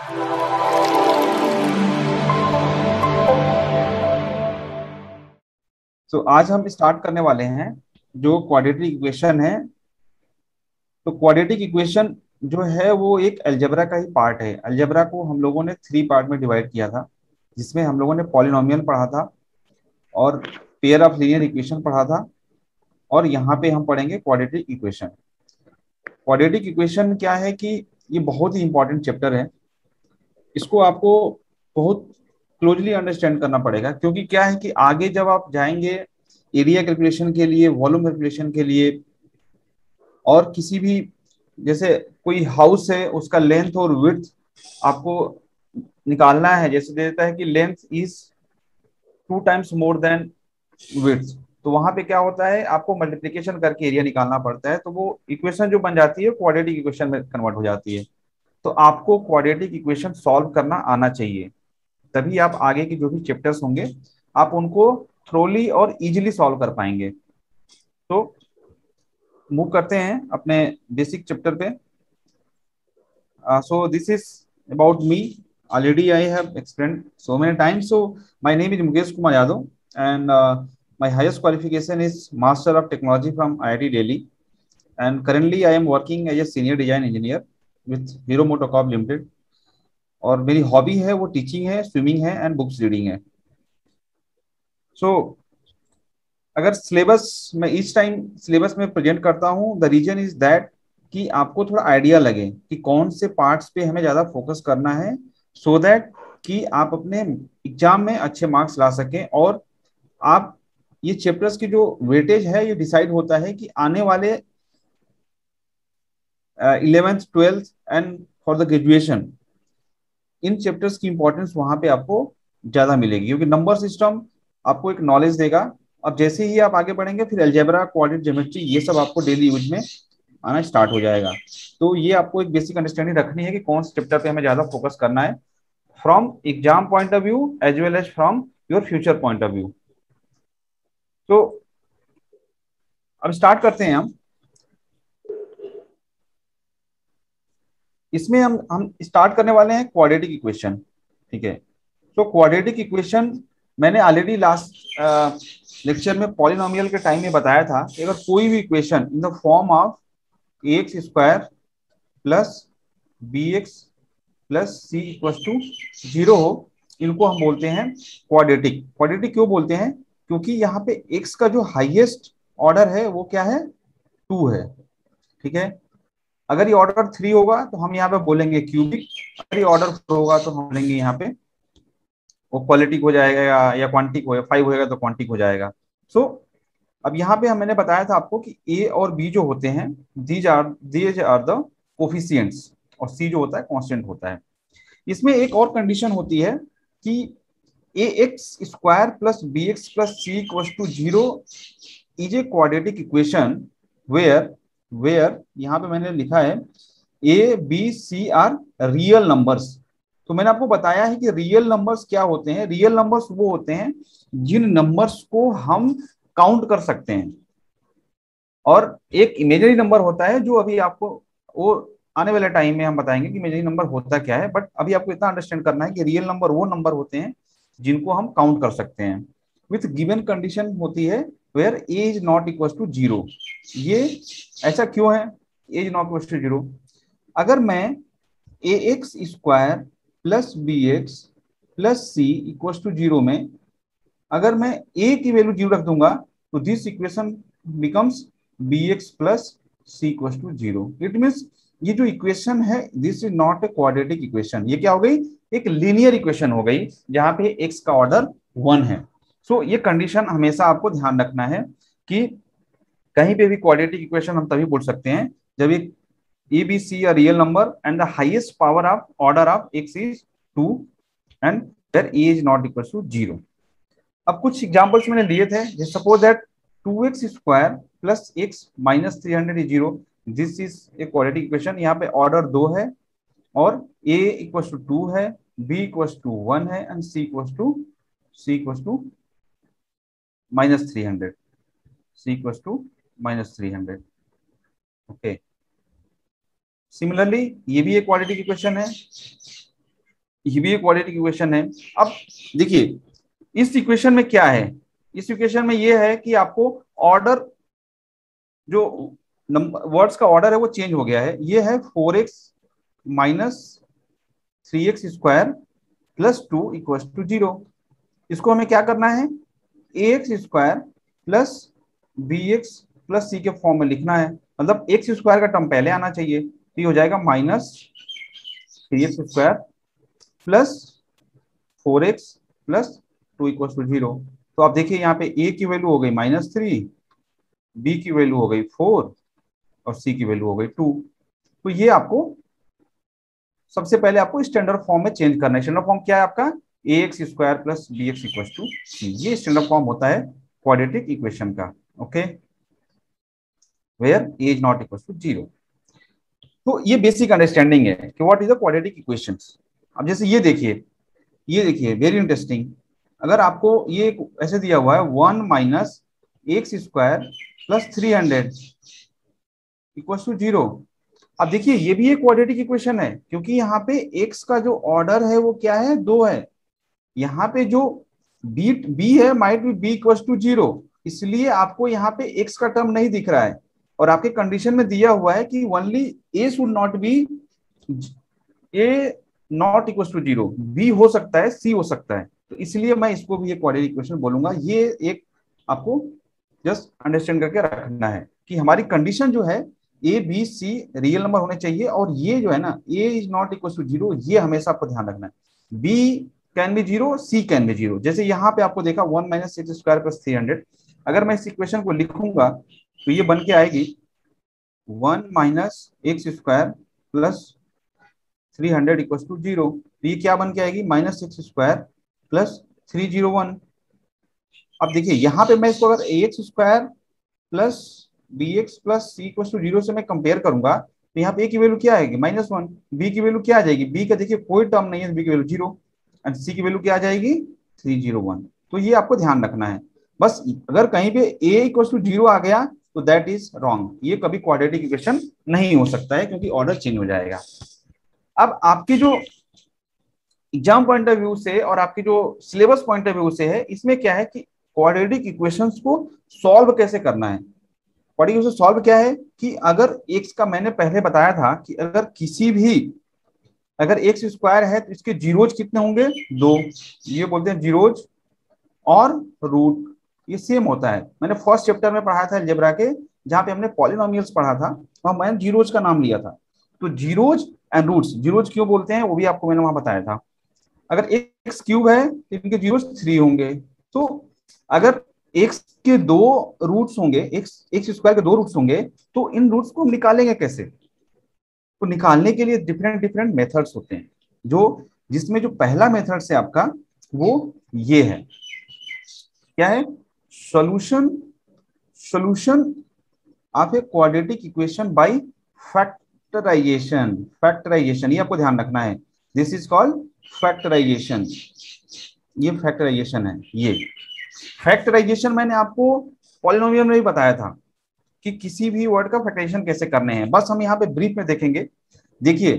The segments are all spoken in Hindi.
तो आज हम स्टार्ट करने वाले हैं जो क्वाड्रेटिक इक्वेशन है। तो क्वाड्रेटिक इक्वेशन जो है वो एक अलजेब्रा का ही पार्ट है। अलजेब्रा को हम लोगों ने 3 पार्ट में डिवाइड किया था, जिसमें हम लोगों ने पॉलिनोमियल पढ़ा था और पेयर ऑफ लीनियर इक्वेशन पढ़ा था, और यहाँ पे हम पढ़ेंगे क्वाड्रेटिक इक्वेशन। क्वाड्रेटिक इक्वेशन क्या है कि ये बहुत ही इंपॉर्टेंट चैप्टर है। इसको आपको बहुत क्लोजली अंडरस्टैंड करना पड़ेगा, क्योंकि क्या है कि आगे जब आप जाएंगे एरिया कैलकुलेशन के लिए, वॉल्यूम कैलकुलेशन के लिए, और किसी भी, जैसे कोई हाउस है उसका लेंथ और विड्थ आपको निकालना है, जैसे देता है कि length is 2 times more than width, तो वहां पे क्या होता है, आपको मल्टीप्लीकेशन करके एरिया निकालना पड़ता है, तो वो इक्वेशन जो बन जाती है क्वाड्रेटिक इक्वेशन में कन्वर्ट हो जाती है। तो आपको क्वाड्रेटिक इक्वेशन सॉल्व करना आना चाहिए, तभी आप आगे के जो भी चैप्टर्स होंगे आप उनको थ्रोली और इजीली सॉल्व कर पाएंगे। तो मूव करते हैं अपने बेसिक चैप्टर पे। So this is about me. Already I have explained so many times. So my name is Mukesh Kumar Yadav, and my highest qualification is Master of Technology from IIT Delhi. And currently I am working as a senior design engineer with Hero MotoCorp Limited. और मेरी हॉबी है वो टीचिंग है, स्विमिंग है एंड बुक्स रीडिंग है। सो अगर सिलेबस में इस टाइम सिलेबस में प्रेजेंट करता हूँ, द रीजन इज दैट कि आपको थोड़ा आइडिया लगे कि कौन से पार्ट्स पे हमें ज्यादा फोकस करना है, सो दैट कि आप अपने एग्जाम में अच्छे मार्क्स ला सकें। और आप ये चैप्टर्स की जो वेटेज है ये डिसाइड होता है कि आने वाले 11th 12th and for the graduation इन चैप्टर्स की इंपॉर्टेंस वहां पे आपको ज्यादा मिलेगी, क्योंकि नंबर सिस्टम आपको एक नॉलेज देगा। अब जैसे ही आप आगे बढ़ेंगे फिर अलजेब्रा, क्वाड्रेटिक ज्योमेट्री, ये सब आपको डेली यूज में आना स्टार्ट हो जाएगा। तो ये आपको एक बेसिक अंडरस्टैंडिंग रखनी है कि कौन से चैप्टर पे हमें ज्यादा फोकस करना है, from exam point of view as well as from your future point of view. तो अब स्टार्ट करते हैं हम। इसमें हम स्टार्ट करने वाले हैं क्वाड्रेटिक इक्वेशन। ठीक है। तो क्वाड्रेटिक इक्वेशन मैंने ऑलरेडी लास्ट लेक्चर में पॉलिनोमियल के टाइम में बताया था कि अगर कोई भी equation in the form of x square plus b x plus c equal to 0 हो, इनको हम बोलते हैं क्वाड्रेटिक। क्वाड्रेटिक क्यों बोलते हैं? क्योंकि यहाँ पे एक्स का जो हाईएस्ट ऑर्डर है वो क्या है, 2 है। ठीक है। अगर ये ऑर्डर 3 होगा तो हम यहाँ पे बोलेंगे क्यूबिक, अगर ये ऑर्डर 4 होगा तो हम बोलेंगे यहाँ पे वो क्वालिटिक हो जाएगा, या क्वांटिक हो, 5 होएगा तो क्वांटिक हो जाएगा। सो अब यहाँ पे मैंने बताया था आपको कि ए और बी जो होते हैं, दीज आर द कोफिशिएंट्स, और सी जो होता है कांस्टेंट होता है। इसमें एक और कंडीशन होती है कि a x square plus b x plus c equal to 0 is a quadratic equation where where यहाँ पे मैंने लिखा है a b c are real numbers. तो मैंने आपको बताया है कि रियल नंबर्स क्या होते हैं। रियल नंबर्स वो होते हैं जिन नंबर्स को हम काउंट कर सकते हैं, और एक इमेजिनरी नंबर होता है जो अभी आपको वो आने वाले टाइम में हम बताएंगे कि इमेजिनरी नंबर होता क्या है। बट अभी आपको इतना अंडरस्टैंड करना है कि रियल नंबर वो नंबर होते हैं जिनको हम काउंट कर सकते हैं, विथ गिवन कंडीशन होती है where a is not equal to 0। ये ऐसा क्यों है, a is not equal to 0? अगर मैं a x square plus b x plus c equal to 0 में अगर मैं ए की वैल्यू 0 रख दूंगा, तो this equation becomes b x plus c equal to 0। It means ये जो इक्वेशन है this is not a quadratic equation, ये क्या हो गई, एक लीनियर इक्वेशन हो गई जहां पे एक्स का ऑर्डर 1 है। सो ये कंडीशन हमेशा आपको ध्यान रखना है कि कहीं पे भी क्वाड्रेटिक इक्वेशन हम तभी बोल सकते हैं जब एक a b c a real number and the highest power of order of x is 2 and where a is not equal to 0। अब कुछ एग्जांपल्स मैंने लिए थे, जैसे suppose that 2x square plus x minus 300 is 0। This is a quadratic equation. यहाँ पे ऑर्डर 2 है और a इक्वल टू 2 है, b इक्वल टू 1 है and c equal to -300, c equal to -300। Okay. Similarly ये भी एक क्वाड्रेटिक इक्वेशन है। ये भी एक क्वाड्रेटिक इक्वेशन है। अब देखिए इस इक्वेशन में क्या है, इस इक्वेशन में ये है कि आपको ऑर्डर, जो नंबर वर्ड्स का ऑर्डर है वो चेंज हो गया है। ये है 4x minus 3x square plus 2 equal to 0। इसको हमें क्या करना है, ax square plus bx plus c के फॉर्म में लिखना है। मतलब एक्स स्क्वायर का टर्म पहले आना चाहिए, तो ये हो जाएगा minus 3x square plus 4x plus 2 equal to 0। तो आप देखिए यहाँ पे a की वैल्यू हो गई -3, b की वैल्यू हो गई 4 और c की वैल्यू हो गई 2। तो ये आपको सबसे पहले आपको स्टैंडर्ड फॉर्म में चेंज करना है। स्टैंडर्ड फॉर्म क्या है आपका, ax square plus bx equal to c। ये स्टैंडर्ड फॉर्म होता है क्वाड्रेटिक इक्वेशन का। Okay, where a is not equal to 0। तो ये बेसिक अंडरस्टैंडिंग है कि what is the quadratic equations. अब जैसे ये देखिए, ये देखिए वेरी इंटरेस्टिंग। अगर आपको ये ऐसे दिया हुआ है 1 minus x square plus 300 equal to 0। अब देखिए ये भी एक क्वाड्रेटिक इक्वेशन है, क्योंकि यहाँ पे x का जो ऑर्डर है वो क्या है, 2 है। यहाँ पे जो b है might be b equal to 0, इसलिए आपको यहाँ पे x का टर्म नहीं दिख रहा है। और आपके कंडीशन में दिया हुआ है कि only a should not be, a not equal to 0, b हो सकता है, c हो सकता है। तो इसलिए मैं इसको भी एक क्वाड्रेटिक इक्वेशन बोलूंगा। ये एक आपको जस्ट अंडरस्टैंड करके रखना है कि हमारी कंडीशन जो है a b c real number होने चाहिए, और ये जो है ना a is not equal to 0, ये हमेशा आपको ध्यान रखना है। B can be 0, c can be 0। जैसे यहाँ पे आपको देखा 1 माइनस एक्स स्क्वायर प्लस 300, अगर मैं इस इक्वेशन को लिखूंगा तो ये बन के आएगी 1 minus x square plus 300 equal to 0। तो ये क्या बन के आएगी, माइनस एक्स स्क्वायर प्लस 301। अब देखिए यहाँ पे मैं इसको अगर a x square plus b x plus c equal to 0 से मैं कंपेयर करूंगा, तो यहाँ पे ए की वैल्यू क्या आएगी, -1। बी की वैल्यू क्या आ जाएगी, बी का देखिए कोई टर्म नहीं है, बी की वैल्यू 0, एंड सी की वैल्यू क्या आ जाएगी 301। तो ये आपको ध्यान रखना है। बस अगर कहीं पे ए इक्वल टू 0 आ गया तो दैट इज रॉन्ग, ये कभी क्वाड्रेटिक इक्वेशन नहीं हो सकता है, क्योंकि ऑर्डर चेंज हो जाएगा। अब आपकी जो एग्जाम पॉइंट ऑफ व्यू से और आपकी जो सिलेबस पॉइंट ऑफ व्यू से है, इसमें क्या है कि क्वाड्रेटिक इक्वेशंस को सॉल्व कैसे करना है। क्वाड्रेटिक इक्वेशन सॉल्व क्या है कि अगर एक्स का, मैंने पहले बताया था कि अगर किसी भी, अगर एक्स स्क्वायर है तो इसके जीरोज कितने होंगे, 2। ये बोलते हैं जीरोज और रूट, ये सेम होता है। मैंने फर्स्ट चैप्टर में पढ़ा था अलजेब्रा के, जहाँ पे हमने पॉलिनोमियल्स पढ़ा था, वहां मैंने जीरोज का नाम लिया था। तो जीरोज एंड रूट्स, जीरोज क्यों बोलते हैं वो भी आपको मैंने वहां बताया था। अगर एक्स क्यूब है तो इनके जीरोस 3 होंगे। तो अगर एक्स के 2 रूट्स होंगे, एक्स एक्स स्क्वायर के 2 रूट्स होंगे, तो इन रूट्स को हम निकालेंगे कैसे। तो निकालने के लिए डिफरेंट डिफरेंट मेथड्स होते हैं, जो जिसमें जो पहला मेथड है आपका वो ये है, क्या है, solution solution of a quadratic equation by factorisation. Factorisation ये आपको ध्यान रखना है, दिस इज कॉल्ड फैक्टराइजेशन। ये फैक्टराइजेशन है। ये फैक्टराइजेशन मैंने आपको पॉलिनोमियल में भी बताया था कि किसी भी वर्ड का फैक्टराइजेशन कैसे करने हैं। बस हम यहाँ पे ब्रीफ में देखेंगे। देखिए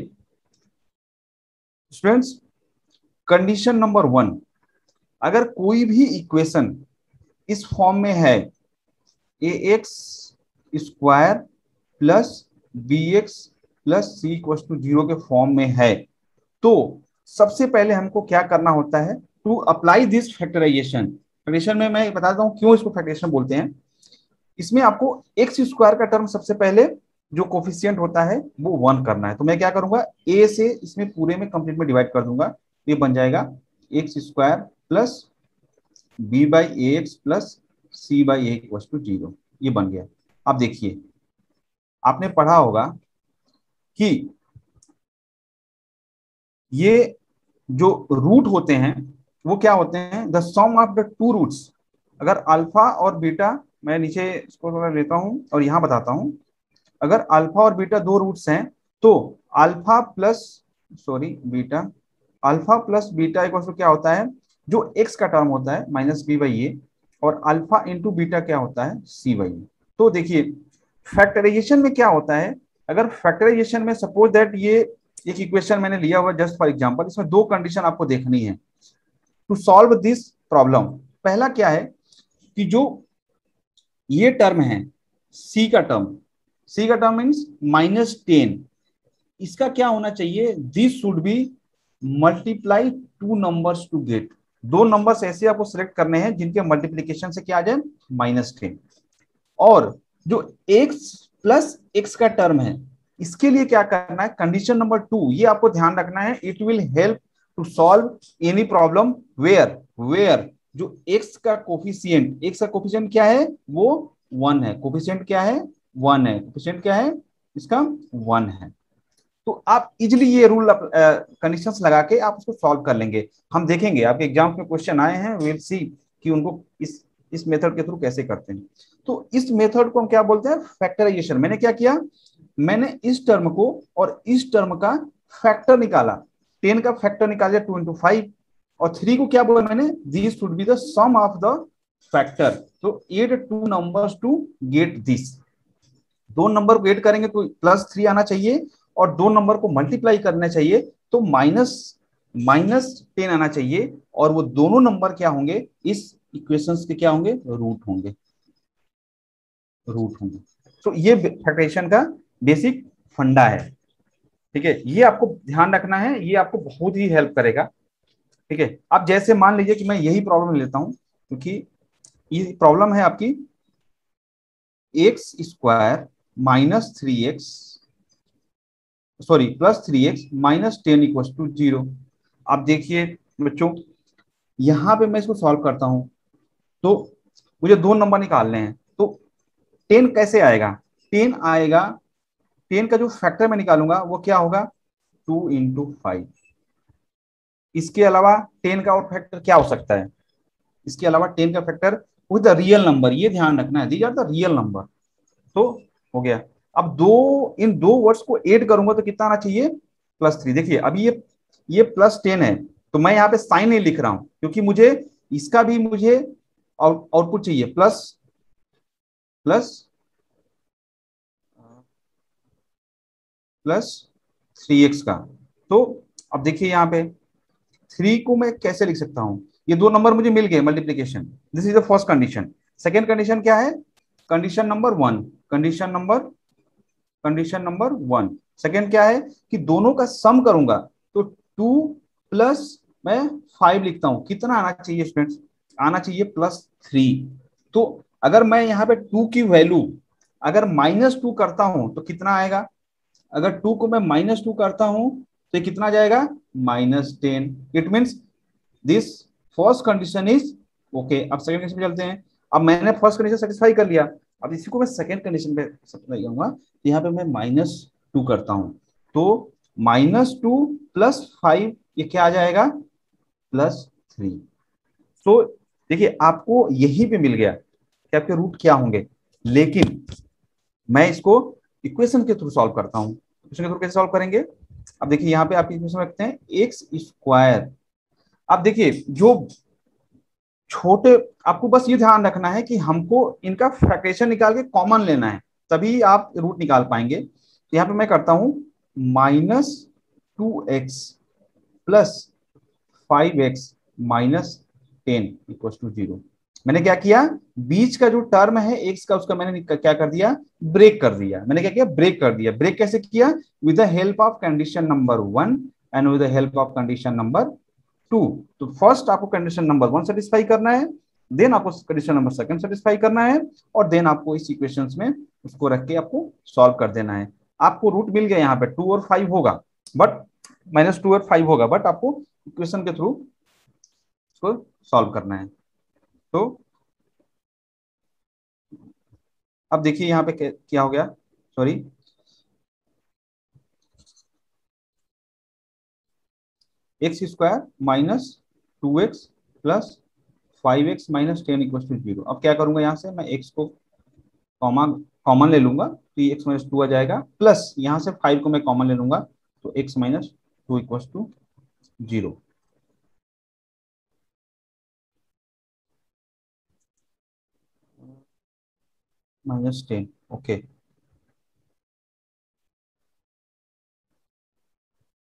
स्टूडेंट्स, कंडीशन नंबर 1, अगर कोई भी इक्वेशन इस फॉर्म में है, a x square plus b x plus c equal to 0 के फॉर्म में है, तो सबसे पहले हमको क्या करना होता है, to apply this factorisation. Factorisation में मैं बताता हूं क्यों इसको फैक्टराइजेशन बोलते हैं। इसमें आपको एक्स स्क्वायर का टर्म सबसे पहले जो कोफिशिएंट होता है वो 1 करना है। तो मैं क्या करूंगा, ए से इसमें पूरे में कंप्लीट में डिवाइड कर दूंगा, ये बन जाएगा x square plus b by a x plus c by a equal to 0। ये बन गया। अब देखिए आपने पढ़ा होगा कि ये जो रूट होते हैं वो क्या होते हैं, the sum of the 2 roots. अगर अल्फा और बीटा, मैं नीचे इसको थोड़ा लेता हूं और यहां बताता हूं, अगर अल्फा और बीटा 2 रूट्स हैं तो alpha plus, sorry beta, alpha plus beta equal to क्या होता है, जो एक्स का टर्म होता है माइनस बी बाई ए, और अल्फा इंटू बीटा क्या होता है, सी बाई ए। तो देखिए फैक्टराइजेशन में क्या होता है, अगर फैक्टराइजेशन में सपोज दैट ये एक इक्वेशन मैंने लिया हुआ जस्ट फॉर एग्जांपल, इसमें दो कंडीशन आपको देखनी है टू सॉल्व दिस प्रॉब्लम। पहला क्या है कि जो ये टर्म है सी का टर्म, सी का टर्म मीन्स -10, इसका क्या होना चाहिए, this should be multiply two numbers to get. दो नंबर्स ऐसे आपको सिलेक्ट करने हैं जिनके मल्टीप्लीकेशन से क्या आ जाए -10। और जो x प्लस एक्स का टर्म है इसके लिए क्या करना है, कंडीशन नंबर 2 ये आपको ध्यान रखना है, it will help to solve any problem where where जो एक्स का कोफिशिएंट क्या है, वो 1 है, कोफिशिएंट क्या है 1 है, कोफिशिएंट क्या है इसका 1 है। तो आप इजिली ये रूल कंडीशंस लगा के आप उसको सॉल्व कर लेंगे। हम देखेंगे आपके एग्जाम में क्वेश्चन आए हैं, विल सी कि उनको इस मेथड के थ्रू कैसे करते हैं। तो इस मेथड को हम क्या बोलते हैं, फैक्टराइजेशन। मैंने क्या किया, मैंने इस टर्म को और इस टर्म का फैक्टर निकाला, 10 का फैक्टर निकाल दिया 2 × 5, और 3 को क्या बोला मैंने, this should be the sum of the factor. तो add two numbers to get this, दो नंबर को ऐड करेंगे तो +3 आना चाहिए, और दो नंबर को मल्टीप्लाई करना चाहिए तो -10 आना चाहिए, और वो दोनों नंबर क्या होंगे, इस इक्वेशंस के क्या होंगे, रूट होंगे, रूट होंगे। तो ये फैक्टराइजेशन का बेसिक फंडा है। ठीक है, ये आपको ध्यान रखना है, ये आपको बहुत ही हेल्प करेगा। ठीक है, अब जैसे मान लीजिए कि मैं यही प्रॉब्लम लेता हूं, क्योंकि ये प्रॉब्लम है आपकी x² -3x, सॉरी +3x -10 = 0। अब देखिए बच्चों, यहां पे मैं इसको सॉल्व करता हूं तो मुझे दो नंबर निकालने हैं, तो 10 कैसे आएगा, 10 आएगा, 10 का जो फैक्टर मैं निकालूंगा वो क्या होगा, 2 × 5। इसके अलावा 10 का और फैक्टर क्या हो सकता है, इसके अलावा 10 का factor with the real number, ये ध्यान रखना है, these are the real number. तो हो गया। अब इन दो वर्ड्स को ऐड करूंगा तो कितना आना चाहिए, +3। देखिए अभी ये +10 है, तो मैं यहाँ पे साइन नहीं लिख रहा हूं क्योंकि मुझे इसका भी मुझे आउटपुट चाहिए, प्लस प्लस +3x का। तो अब देखिए यहाँ पे 3 को मैं कैसे लिख सकता हूँ, ये दो नंबर मुझे मिल गए multiplication, this is the first condition. Second condition क्या है, condition number 1, condition number 1 second क्या है कि दोनों का सम करूंगा तो 2 प्लस मैं 5 लिखता हूं, कितना आना चाहिए स्टूडेंट्स, आना चाहिए +3। तो अगर मैं यहाँ पे 2 की वैल्यू अगर -2 करता हूं तो कितना आएगा, अगर 2 को मैं -2 करता हूं तो ये कितना जाएगा, -10। It means this first condition is okay. अब सेकंड कंडीशन पे चलते हैं। अब मैंने फर्स्ट कंडीशन सेटिस्फाई कर लिया, अब इसी को मैं सेकंड कंडीशन पे सप्लाई करूंगा, तो यहाँ पे मैं -2 करता हूं तो -2 +5 ये क्या आ जाएगा, +3। तो देखिए आपको यहीं पे मिल गया कि आपके रूट क्या होंगे, लेकिन मैं इसको इक्वेशन के थ्रू सॉल्व करता हूँ। इक्वेशन के थ्रू कैसे सॉल्व करेंगे, अब देखिए यहाँ पे आपकी इक्वेशन रखते हैं x²। अब देखिए जो छोटे, आपको बस ये ध्यान रखना है कि हमको इनका फ्रैक्शन निकाल के कॉमन लेना है, तभी आप रूट निकाल पाएंगे। तो यहाँ पे मैं करता हूं -2x +5x -10 = 0। मैंने क्या किया, बीच का जो टर्म है एक्स का उसका मैंने क्या कर दिया, ब्रेक कर दिया। मैंने क्या किया, ब्रेक कर दिया। ब्रेक कैसे किया, with the help of condition number 1 and with the help of condition number 2। तो फर्स्ट आपको कंडीशन नंबर 1 सेटिस्फाई करना है, देन आपको कंडीशन नंबर 2 सेटिस्फाई करना है, और देन आपको इस इक्वेशंस में उसको रख के आपको सॉल्व कर देना है। आपको रूट मिल गया, यहाँ पे 2 और 5 होगा, बट -2 और 5 होगा, बट आपको इक्वेशन के थ्रू उसको सॉल्व करना है। तो अब देखिए यहाँ पे क्या हो गया, सॉरी, x² -2x +5x -10 = 0। अब क्या करूंगा, यहाँ से मैं x को कॉमा कॉमन ले लूंगा तो ये x-2 आ जाएगा, प्लस यहाँ से 5 को मैं कॉमन ले लूंगा तो x-2 = 0। -10, okay.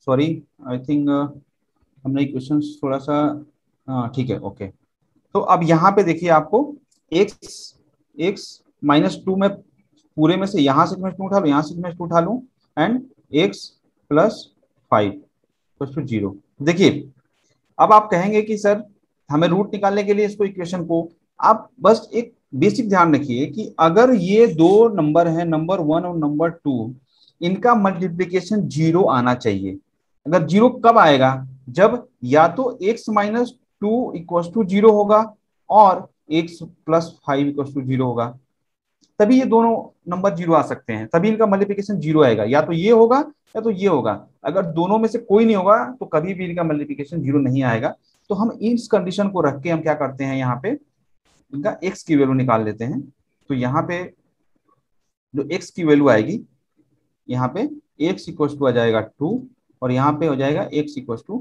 Sorry, I think हमने इक्वेशन थोड़ा सा, हाँ ठीक है, ओके। तो अब यहाँ पे देखिए आपको एक्स एक्स -2 में पूरे में से यहाँ से मैं टू उठा लूँ, यहाँ से मैं टू उठा लूँ, एंड एक्स +5 = 0। देखिए अब आप कहेंगे कि सर हमें रूट निकालने के लिए इसको इक्वेशन को, आप बस एक बेसिक ध्यान रखिए कि अगर ये दो नंबर हैं, नंबर 1 और नंबर 2, इनका मल्टीप्लीकेशन 0 आना चाहिए। अगर 0 कब आएगा, जब या तो x-2 = 0 होगा और x +5 = 0 होगा, तभी ये दोनों नंबर 0 आ सकते हैं, तभी इनका मल्टीप्लिकेशन 0 आएगा। या तो ये होगा या तो ये होगा, अगर दोनों में से कोई नहीं होगा तो कभी भी इनका मल्टीप्लिकेशन 0 नहीं आएगा। तो हम इस कंडीशन को रख के हम क्या करते हैं, यहाँ पे इनका x की वैल्यू निकाल लेते हैं। तो यहाँ पे जो x की वैल्यू आएगी, यहाँ पे x = आ जाएगा 2, और यहाँ पे हो जाएगा x =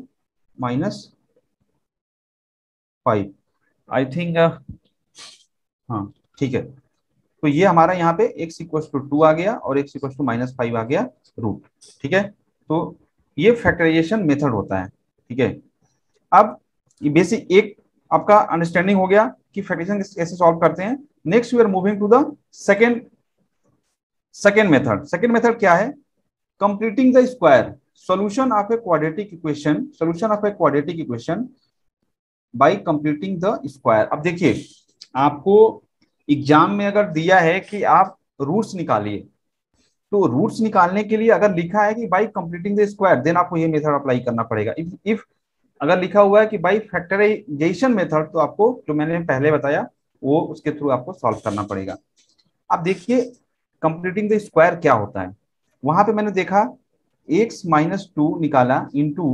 -5, आई थिंक। हाँ ठीक है, तो ये हमारा यहाँ पे x = 2 आ गया और x = -5 आ गया रूट। ठीक है, तो ये फैक्टराइजेशन मेथड होता है। ठीक है, अब ये बेसिक एक आपका अंडरस्टैंडिंग हो गया कि फैक्टराइजेशन कैसे सॉल्व करते हैं। Next we are moving to the second second method. Second method क्या है, completing the square solution of a quadratic equation, solution of a quadratic equation by completing the square. अब देखिए आपको एग्जाम में अगर दिया है कि आप रूट्स निकालिए, तो रूट्स निकालने के लिए अगर लिखा है कि by completing the square, then आपको ये मेथड अप्लाई करना पड़ेगा। इफ अगर लिखा हुआ है कि बाय फैक्टराइजेशन मेथड, तो आपको जो मैंने पहले बताया वो उसके थ्रू आपको सॉल्व करना पड़ेगा। अब देखिए कंप्लीटिंग द स्क्वायर क्या होता है। वहां पे मैंने देखा x-2 निकाला इंटू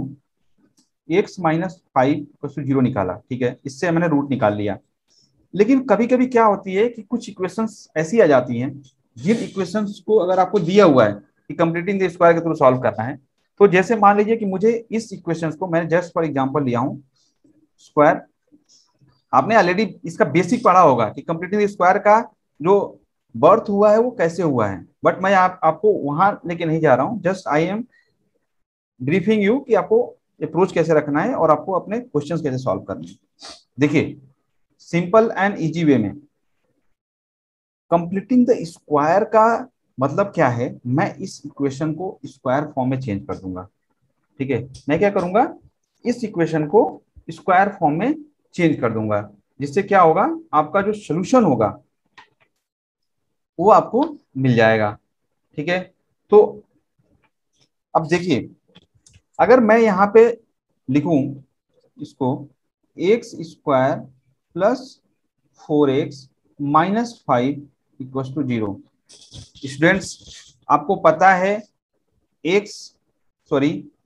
x-5 = 0 निकाला। ठीक है, इससे मैंने रूट निकाल लिया। लेकिन कभी कभी क्या होती है कि कुछ इक्वेशंस ऐसी आ जाती हैं, जिन इक्वेशंस को अगर आपको दिया हुआ है कि कंप्लीटिंग द स्क्वायर के थ्रू सॉल्व करना है, तो जैसे मान लीजिए कि मुझे इस इक्वेशंस को मैंने जस्ट फॉर एग्जांपल लिया हूं स्क्वायर। आपने ऑलरेडी इसका बेसिक पढ़ा होगा कि कंप्लीटिंग द स्क्वायर का जो बर्थ हुआ है वो कैसे हुआ है, बट मैं आपको वहां लेके नहीं जा रहा हूं। Just I am briefing you कि आपको अप्रोच कैसे रखना है और आपको अपने क्वेश्चंस कैसे सॉल्व करने हैं। देखिए सिंपल एंड इजी वे में कंप्लीटिंग द स्क्वायर का मतलब क्या है, मैं इस इक्वेशन को स्क्वायर फॉर्म में चेंज कर दूंगा। ठीक है, मैं क्या करूंगा, इस इक्वेशन को स्क्वायर फॉर्म में चेंज कर दूंगा, जिससे क्या होगा, आपका जो सोल्यूशन होगा वो आपको मिल जाएगा। ठीक है, तो अब देखिए अगर मैं यहाँ पे लिखूं इसको x² + 4x-5 = 0। स्टूडेंट्स आपको पता है एक्स, सॉरी,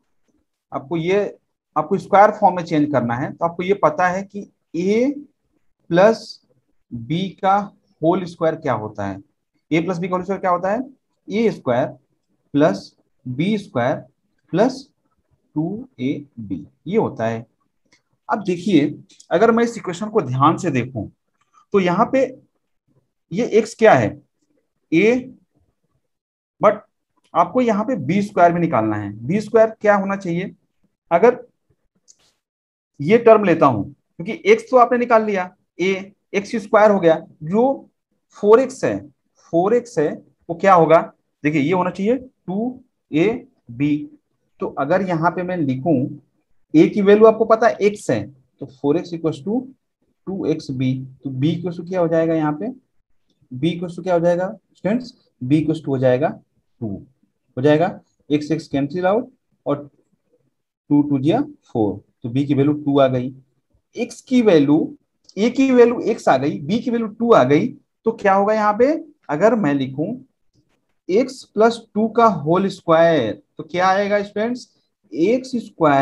आपको स्क्वायर फॉर्म में चेंज करना है, तो आपको ये पता है कि a + b का होल स्क्वायर क्या होता है। a + b का होल स्क्वायर क्या होता है, a² + b² + 2ab, ये होता है। अब देखिए अगर मैं इस इक्वेशन को ध्यान से देखूं, तो यहाँ पे ये x क्या है, a, बट आपको यहाँ पे b² भी निकालना है। b² क्या होना चाहिए, अगर ये टर्म लेता हूं, क्योंकि x तो आपने निकाल लिया, a x² हो गया, जो 4x है, 4x है वो क्या होगा, देखिए ये होना चाहिए 2ab। तो अगर यहाँ पे मैं लिखूं a की वैल्यू आपको पता है x है, तो 4x = 2xb, तो b क्या हो जाएगा, यहाँ पे b क्या हो जाएगा स्टूडेंट्स, b हो जाएगा 2 हो जाएगा, x कैंसिल आउट और 2 2 दिया 4, तो b की वैल्यू 2 आ गई। x की वैल्यू, a की वैल्यू x आ गई, b की वैल्यू 2 आ गई, तो क्या होगा यहाँ पे, अगर मैं लिखूं x + 2 का होल स्क्वायर, तो क्या आएगा स्टूडेंट्स, x²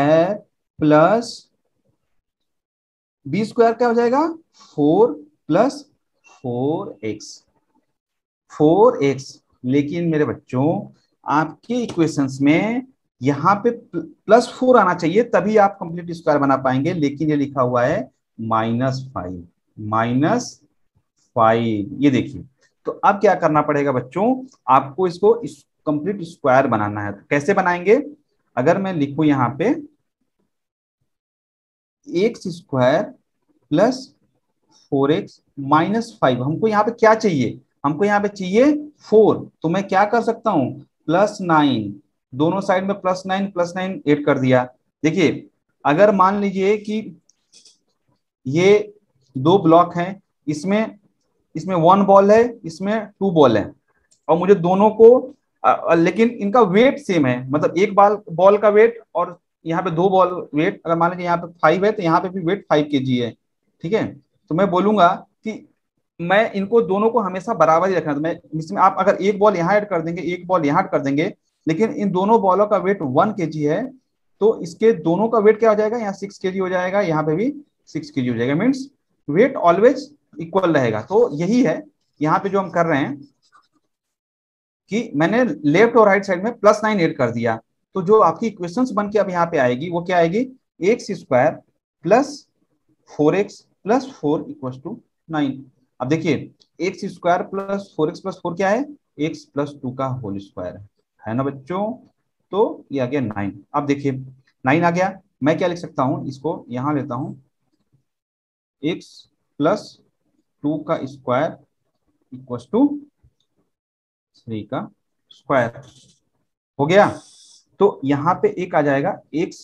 + b² क्या हो जाएगा, 4 + 4x। लेकिन मेरे बच्चों आपके इक्वेशंस में यहाँ पे +4 आना चाहिए, तभी आप कंप्लीट स्क्वायर बना पाएंगे, लेकिन ये लिखा हुआ है -5। ये देखिए, तो अब क्या करना पड़ेगा बच्चों, आपको इसको कंप्लीट स्क्वायर बनाना है। तो कैसे बनाएंगे, अगर मैं लिखूं यहाँ पे x square plus 4x minus 5, हमको यहाँ पे क्या चाहिए, हमको यहाँ पे चाहिए 4, तो मैं क्या कर सकता हूँ, +9, दोनों साइड में +9 ऐड कर दिया। देखिए अगर मान लीजिए कि ये दो ब्लॉक हैं, इसमें इसमें 1 बॉल है, इसमें 2 बॉल है, और मुझे दोनों को लेकिन इनका वेट सेम है, मतलब एक बॉल बॉल का वेट और यहाँ पे 2 बॉल वेट, अगर मान लीजिए यहाँ पे 5 है तो यहाँ पे भी वेट 5 kg है। ठीक है, तो मैं बोलूंगा कि मैं इनको दोनों को हमेशा बराबर ही रखना, तो मैं इसमें आप अगर एक बॉल यहाँ ऐड कर देंगे, एक बॉल यहाँ ऐड कर देंगे, लेकिन इन दोनों बॉलों का वेट 1 kg है, तो इसके दोनों का वेट क्या हो जाएगा, यहाँ 6 kg हो जाएगा, यहाँ पे भी 6 kg हो जाएगा, मीन्स वेट ऑलवेज इक्वल रहेगा। तो यही है यहाँ पे जो हम कर रहे हैं कि मैंने लेफ्ट और राइट साइड में +9 ऐड कर दिया, तो जो आपकी इक्वेशंस बन के अब यहाँ पे आएगी वो क्या आएगी, x square plus 4x plus 4 equal to 9। अब देखिए x square plus 4x plus 4 क्या है, x+2 का होल स्क्वायर है ना बच्चों, तो ये आ गया 9। अब देखिए 9 आ गया, मैं क्या लिख सकता हूँ, इसको यहाँ लेता हूँ, x+2 का स्क्वायर इक्वल टू 3 का स्क्वायर हो गया। तो यहाँ पे एक आ जाएगा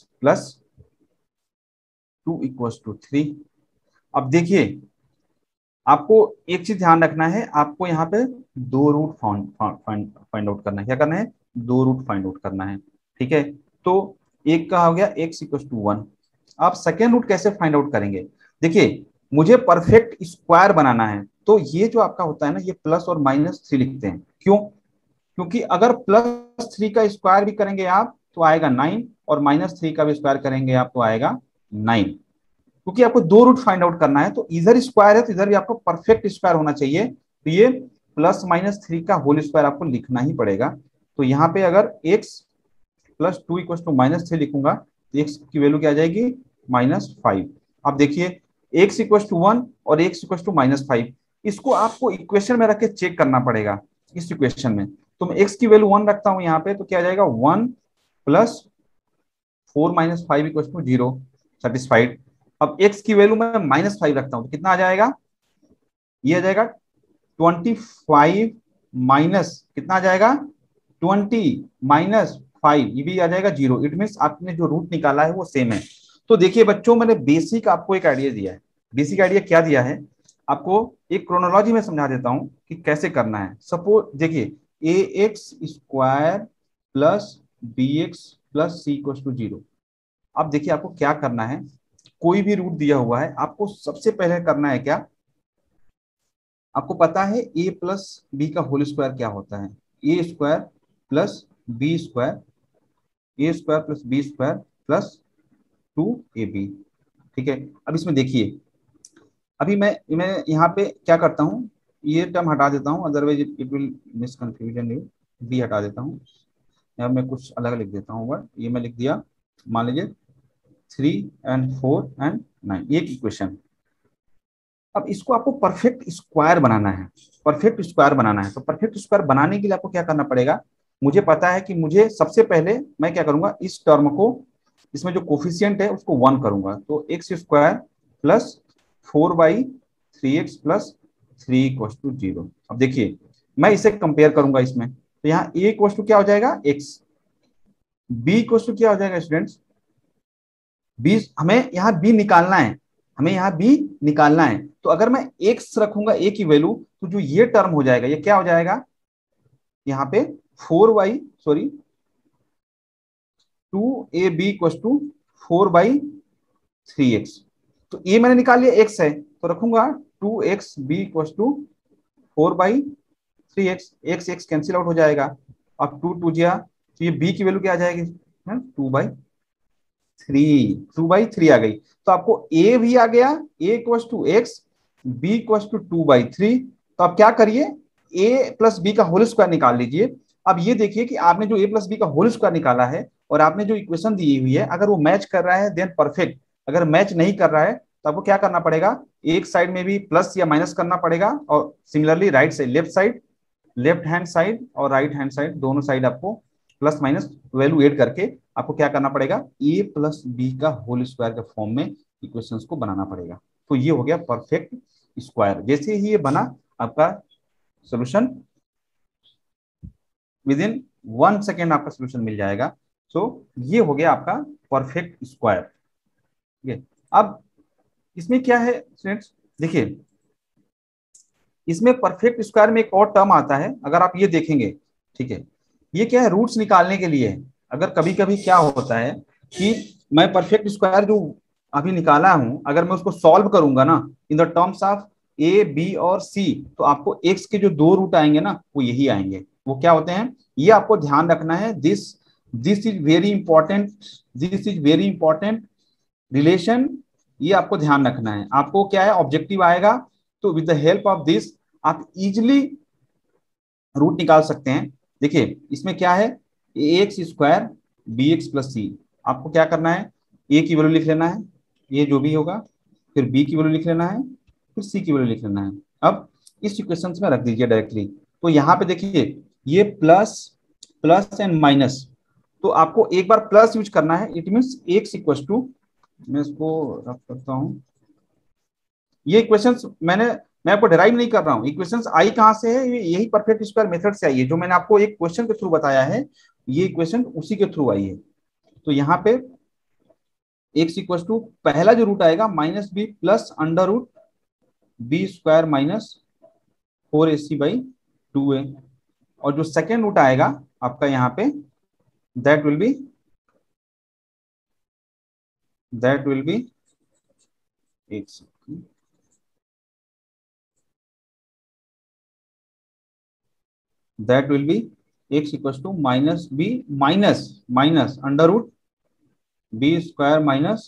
x+2 इक्वल टू 3। अब देखिए आपको एक चीज ध्यान रखना है, आपको यहाँ पे दो रूट फाइंड आउट करना है, क्या करना है, दो रूट फाइंड आउट करना है। ठीक है, तो एक का हो गया x=1। आप सेकेंड रूट कैसे फाइंड आउट करेंगे, देखिए मुझे परफेक्ट स्क्वायर बनाना है, तो ये जो आपका होता है ना, ये प्लस और -3 लिखते हैं, क्यों, क्योंकि अगर +3 का स्क्वायर भी करेंगे आप तो आएगा 9, और -3 का भी स्क्वायर करेंगे आप तो आएगा 9, क्योंकि आपको दो रूट फाइंड आउट करना है, तो इधर स्क्वायर है तो इधर भी आपको परफेक्ट स्क्वायर होना चाहिए, तो ये +-3 का होल स्क्वायर आपको लिखना ही पड़ेगा। तो यहाँ पे अगर x+2 इक्वल टू -3 लिखूंगा तो x की वैल्यू क्या आ जाएगी, -5। अब देखिए x=1 और x=-5, इसको आपको इक्वेशन में रख के चेक करना पड़ेगा। इस इक्वेशन में तो मैं x की वैल्यू 1 रखता हूं यहाँ पे, तो क्या आ जाएगा, 1 + 4 - 5 = 0, सेटिस्फाइड। अब x की वैल्यू मैं -5 रखता हूं तो कितना आ जाएगा, ये आ जाएगा 25 माइनस कितना आ जाएगा, 20 - 5, ये भी आ जाएगा 0। इट मीन्स आपने जो रूट निकाला है वो सेम है। तो देखिए बच्चों मैंने बेसिक आपको एक आइडिया दिया है। बेसिक आइडिया क्या दिया है आपको, एक क्रोनोलॉजी में समझा देता हूं कि कैसे करना है। सपोज देखिए ax² plus bx plus c equal to 0। अब देखिए आपको क्या करना है, कोई भी रूट दिया हुआ है, आपको सबसे पहले करना है क्या, आपको पता है a प्लस बी का होल स्क्वायर क्या होता है, a² plus b² a² plus b² plus 2ab। ठीक है, अब इसमें देखिए अभी मैं यहाँ पे क्या करता हूँ, ये टर्म हटा देता हूँ, otherwise it will miss confusion you, b हटा देता हूँ, यहाँ मैं कुछ अलग लिख देता हूँ वर्ड, ये मैं लिख दिया, मान लीजिए 3 and 4 and 9, एक इक्वेशन। अब इसको आपको परफेक्ट स्क्वायर बनाना है, परफेक्ट स्क्वायर बनाना है, तो परफेक्ट स्क्वायर बनाने के लिए आपको क्या करना पड़ेगा, मुझे पता है कि मुझे सबसे पहले मैं क्या करूंगा, इस टर्म को, इसमें जो कोफिशियंट है उसको 1 करूंगा, तो x² plus 4/3x plus 3 equal to 0। अब देखिए मैं इसे कंपेयर करूंगा इसमें, तो यहाँ a इक्वल टू क्या हो जाएगा x, b इक्वल टू क्या हो जाएगा स्टूडेंट्स, बी, हमें यहाँ बी निकालना है, हमें यहाँ बी निकालना है, तो अगर मैं एक्स रखूंगा ए की वैल्यू, तो जो ये टर्म हो जाएगा ये क्या हो जाएगा, यहाँ पे 2ab इक्वल टू 4/3x, तो ये मैंने निकाल लिया x है, तो रखूंगा 2xb equal to 4/3x, x cancel out हो जाएगा, अब 2 2 जा, तो ये b की वैल्यू क्या आ जाएगी, 2/3 आ गई, तो आपको a भी आ गया, a equal to x, b equal to 2/3। तो आप क्या करिए, a प्लस बी का होल स्क्वायर निकाल लीजिए। अब ये देखिए कि आपने जो a प्लस बी का होल स्क्वायर निकाला है और आपने जो इक्वेशन दी हुई है, अगर वो मैच कर रहा है देन परफेक्ट, अगर मैच नहीं कर रहा है तो आपको क्या करना पड़ेगा, एक साइड में भी प्लस या माइनस करना पड़ेगा, और similarly right side, left hand side और राइट हैंड साइड, दोनों साइड आपको प्लस माइनस वैल्यू ऐड करके आपको क्या करना पड़ेगा, a प्लस बी का होल स्क्वायर के फॉर्म में इक्वेशंस को बनाना पड़ेगा। तो ये हो गया परफेक्ट स्क्वायर। जैसे ही ये बना, आपका सोल्यूशन विद इन 1 सेकेंड आपका सोल्यूशन मिल जाएगा। सो ये हो गया आपका परफेक्ट स्क्वायर। ठीक है, अब इसमें क्या है स्टूडेंट्स, देखिए इसमें परफेक्ट स्क्वायर में एक और टर्म आता है, अगर आप ये देखेंगे, ठीक है, ये क्या है, रूट्स निकालने के लिए है। अगर कभी कभी क्या होता है कि मैं परफेक्ट स्क्वायर जो अभी निकाला हूं, अगर मैं उसको सॉल्व करूंगा ना in the terms of a b और सी, तो आपको एक्स के जो 2 रूट आएंगे ना, वो यही आएंगे। वो क्या होते हैं, ये आपको ध्यान रखना है। This this is very important, this is very important relation. ये आपको ध्यान रखना है। आपको क्या है, ऑब्जेक्टिव आएगा, तो with the help of this आप इजिली रूट निकाल सकते हैं। देखिए इसमें क्या है, x square b x plus c. आपको क्या करना है, ए की वैल्यू लिख लेना है, ये जो भी होगा, फिर बी की वैल्यू लिख लेना है, फिर सी की वैल्यू लिख लेना है। अब इस इक्वेशन में रख दीजिए डायरेक्टली। तो यहाँ पे देखिए ये प्लस प्लस एंड माइनस, तो आपको एक बार प्लस यूज करना है। It means x equal to, मैं इसको रख करता हूँ, ये इक्वेशंस मैं आपको डिराइव नहीं कर रहा हूँ। इक्वेशंस आई कहां से है, यही परफेक्ट स्क्वायर मेथड से आई है, जो मैंने आपको एक क्वेश्चन के थ्रू बताया है, ये इक्वेशन उसी के थ्रू आई है। तो यहाँ पे एक्स इक्वल टू पहला जो रूट आएगा minus b plus under root b square minus 4ac/2a, और जो सेकेंड रूट आएगा आपका यहाँ पे, that will be x, that will be x equals to minus b minus under root b square minus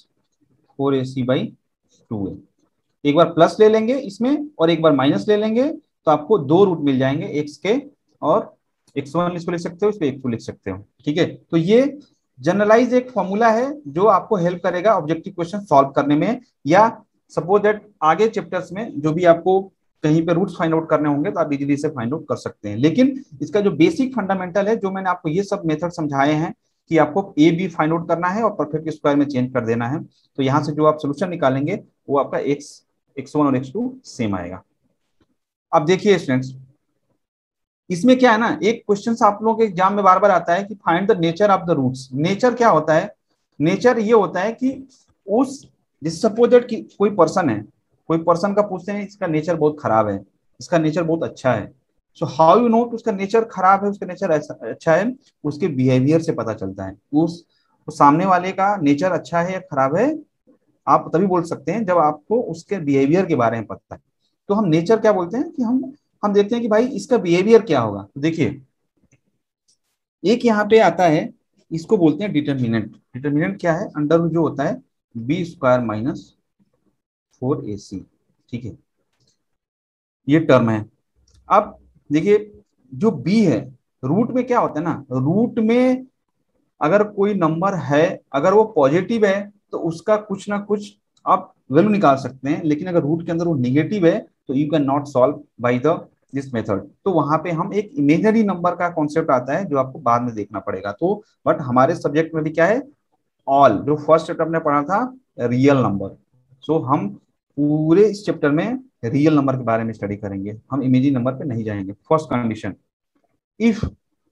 4ac/2a। एक बार प्लस ले लेंगे इसमें और एक बार माइनस ले लेंगे, तो आपको 2 रूट मिल जाएंगे x के, और x1 इसको लिख सकते हो, इसको x2 लिख सकते हो। ठीक है, तो ये जनरलाइज एक फॉर्मूला है जो आपको हेल्प करेगा ऑब्जेक्टिव क्वेश्चन सॉल्व करने में, या सपोज दैट आगे चैप्टर्स में जो भी आपको कहीं पे रूट्स फाइंड आउट करने होंगे तो आप इजीली से फाइंड आउट कर सकते हैं। लेकिन इसका जो बेसिक फंडामेंटल है, जो मैंने आपको ये सब मेथड समझाए हैं कि आपको ए बी फाइंड आउट करना है और परफेक्ट स्क्वायर में चेंज कर देना है, तो यहाँ से जो आप सोल्यूशन निकालेंगे वो आपका x1 और x2 सेम आएगा। अब देखिए स्टूडेंट्स, इसमें क्या है ना, एक क्वेश्चन आप लोगों के एग्जाम में बार बार आता है कि find the nature of the roots. Nature क्या होता है, नेचर ये होता है कि उस, जिस सपोज दैट कि कोई पर्सन है, कोई पर्सन का पूछते हैं इसका नेचर बहुत खराब है, इसका नेचर बहुत अच्छा है। सो हाउ यू नो उसका नेचर खराब है, उसका नेचर अच्छा है, उसके बिहेवियर से पता चलता है। उस सामने वाले का नेचर अच्छा है या खराब है, आप तभी बोल सकते हैं जब आपको उसके बिहेवियर के बारे में पता है। तो हम नेचर क्या बोलते हैं कि हम देखते हैं कि भाई इसका बिहेवियर क्या होगा। तो देखिए एक यहाँ पे आता है, इसको बोलते हैं डिटर्मिनेंट। डिटर्मिनेंट क्या है, अंडर जो होता है बी स्क्वायर माइनस 4ac। ठीक है, ये टर्म है। अब देखिए जो बी है, रूट में क्या होता है ना, रूट में अगर कोई नंबर है, अगर वो पॉजिटिव है तो उसका कुछ ना कुछ आप वैल्यू निकाल सकते हैं, लेकिन अगर रूट के अंदर वो निगेटिव है तो you can not solve by the this method. तो वहां पे हम एक इमेजिनरी नंबर का कॉन्सेप्ट आता है जो आपको बाद में देखना पड़ेगा। तो बट हमारे सब्जेक्ट में भी क्या है, ऑल जो फर्स्ट चैप्टर में पढ़ा था रियल नंबर। सो हम पूरे इस चैप्टर में रियल नंबर के बारे में स्टडी करेंगे, हम इमेजिनरी नंबर पे नहीं जाएंगे। First condition, if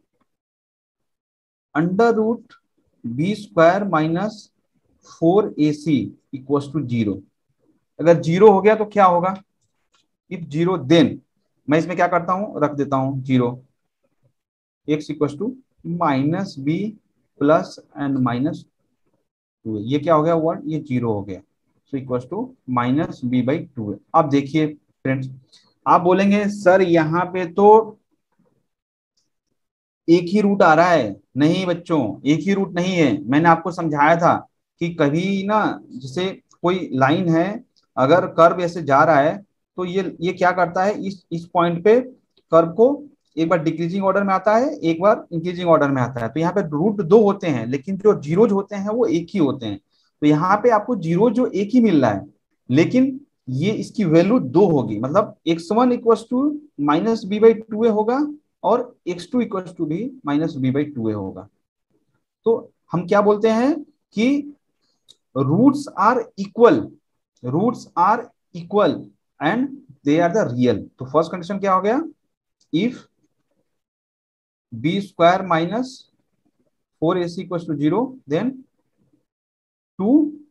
under root b square minus 4ac equal to 0। अगर 0 हो गया तो क्या होगा, इफ 0 देन मैं इसमें क्या करता हूं, रख देता हूं 0, x equal to minus b plus and minus 2। ये क्या हो गया वर्ड, ये 0 हो गया, सो इक्वल टू -b/2। अब देखिए फ्रेंड्स, आप बोलेंगे सर यहाँ पे तो एक ही रूट आ रहा है। नहीं बच्चों, एक ही रूट नहीं है। मैंने आपको समझाया था कि कभी ना, जैसे कोई लाइन है, अगर कर्व ऐसे जा रहा है तो ये क्या करता है, इस पॉइंट पे कर्व को एक बार डिक्रीजिंग ऑर्डर में आता है, एक बार इंक्रीजिंग ऑर्डर में आता है। तो यहाँ पे रूट 2 होते हैं, लेकिन जो जीरोज होते हैं वो एक ही होते हैं। तो यहाँ पे आपको जीरो जो एक ही मिल रहा है, लेकिन ये इसकी वैल्यू 2 होगी, मतलब x1 इक्वल टू -b/2a होगा और x2 इक्वल टू भी -b/2a होगा। तो हम क्या बोलते हैं कि roots are equal, roots are equal and they are the real. तो फर्स्ट कंडीशन क्या हो गया, if b square minus 4ac equal to 0 then two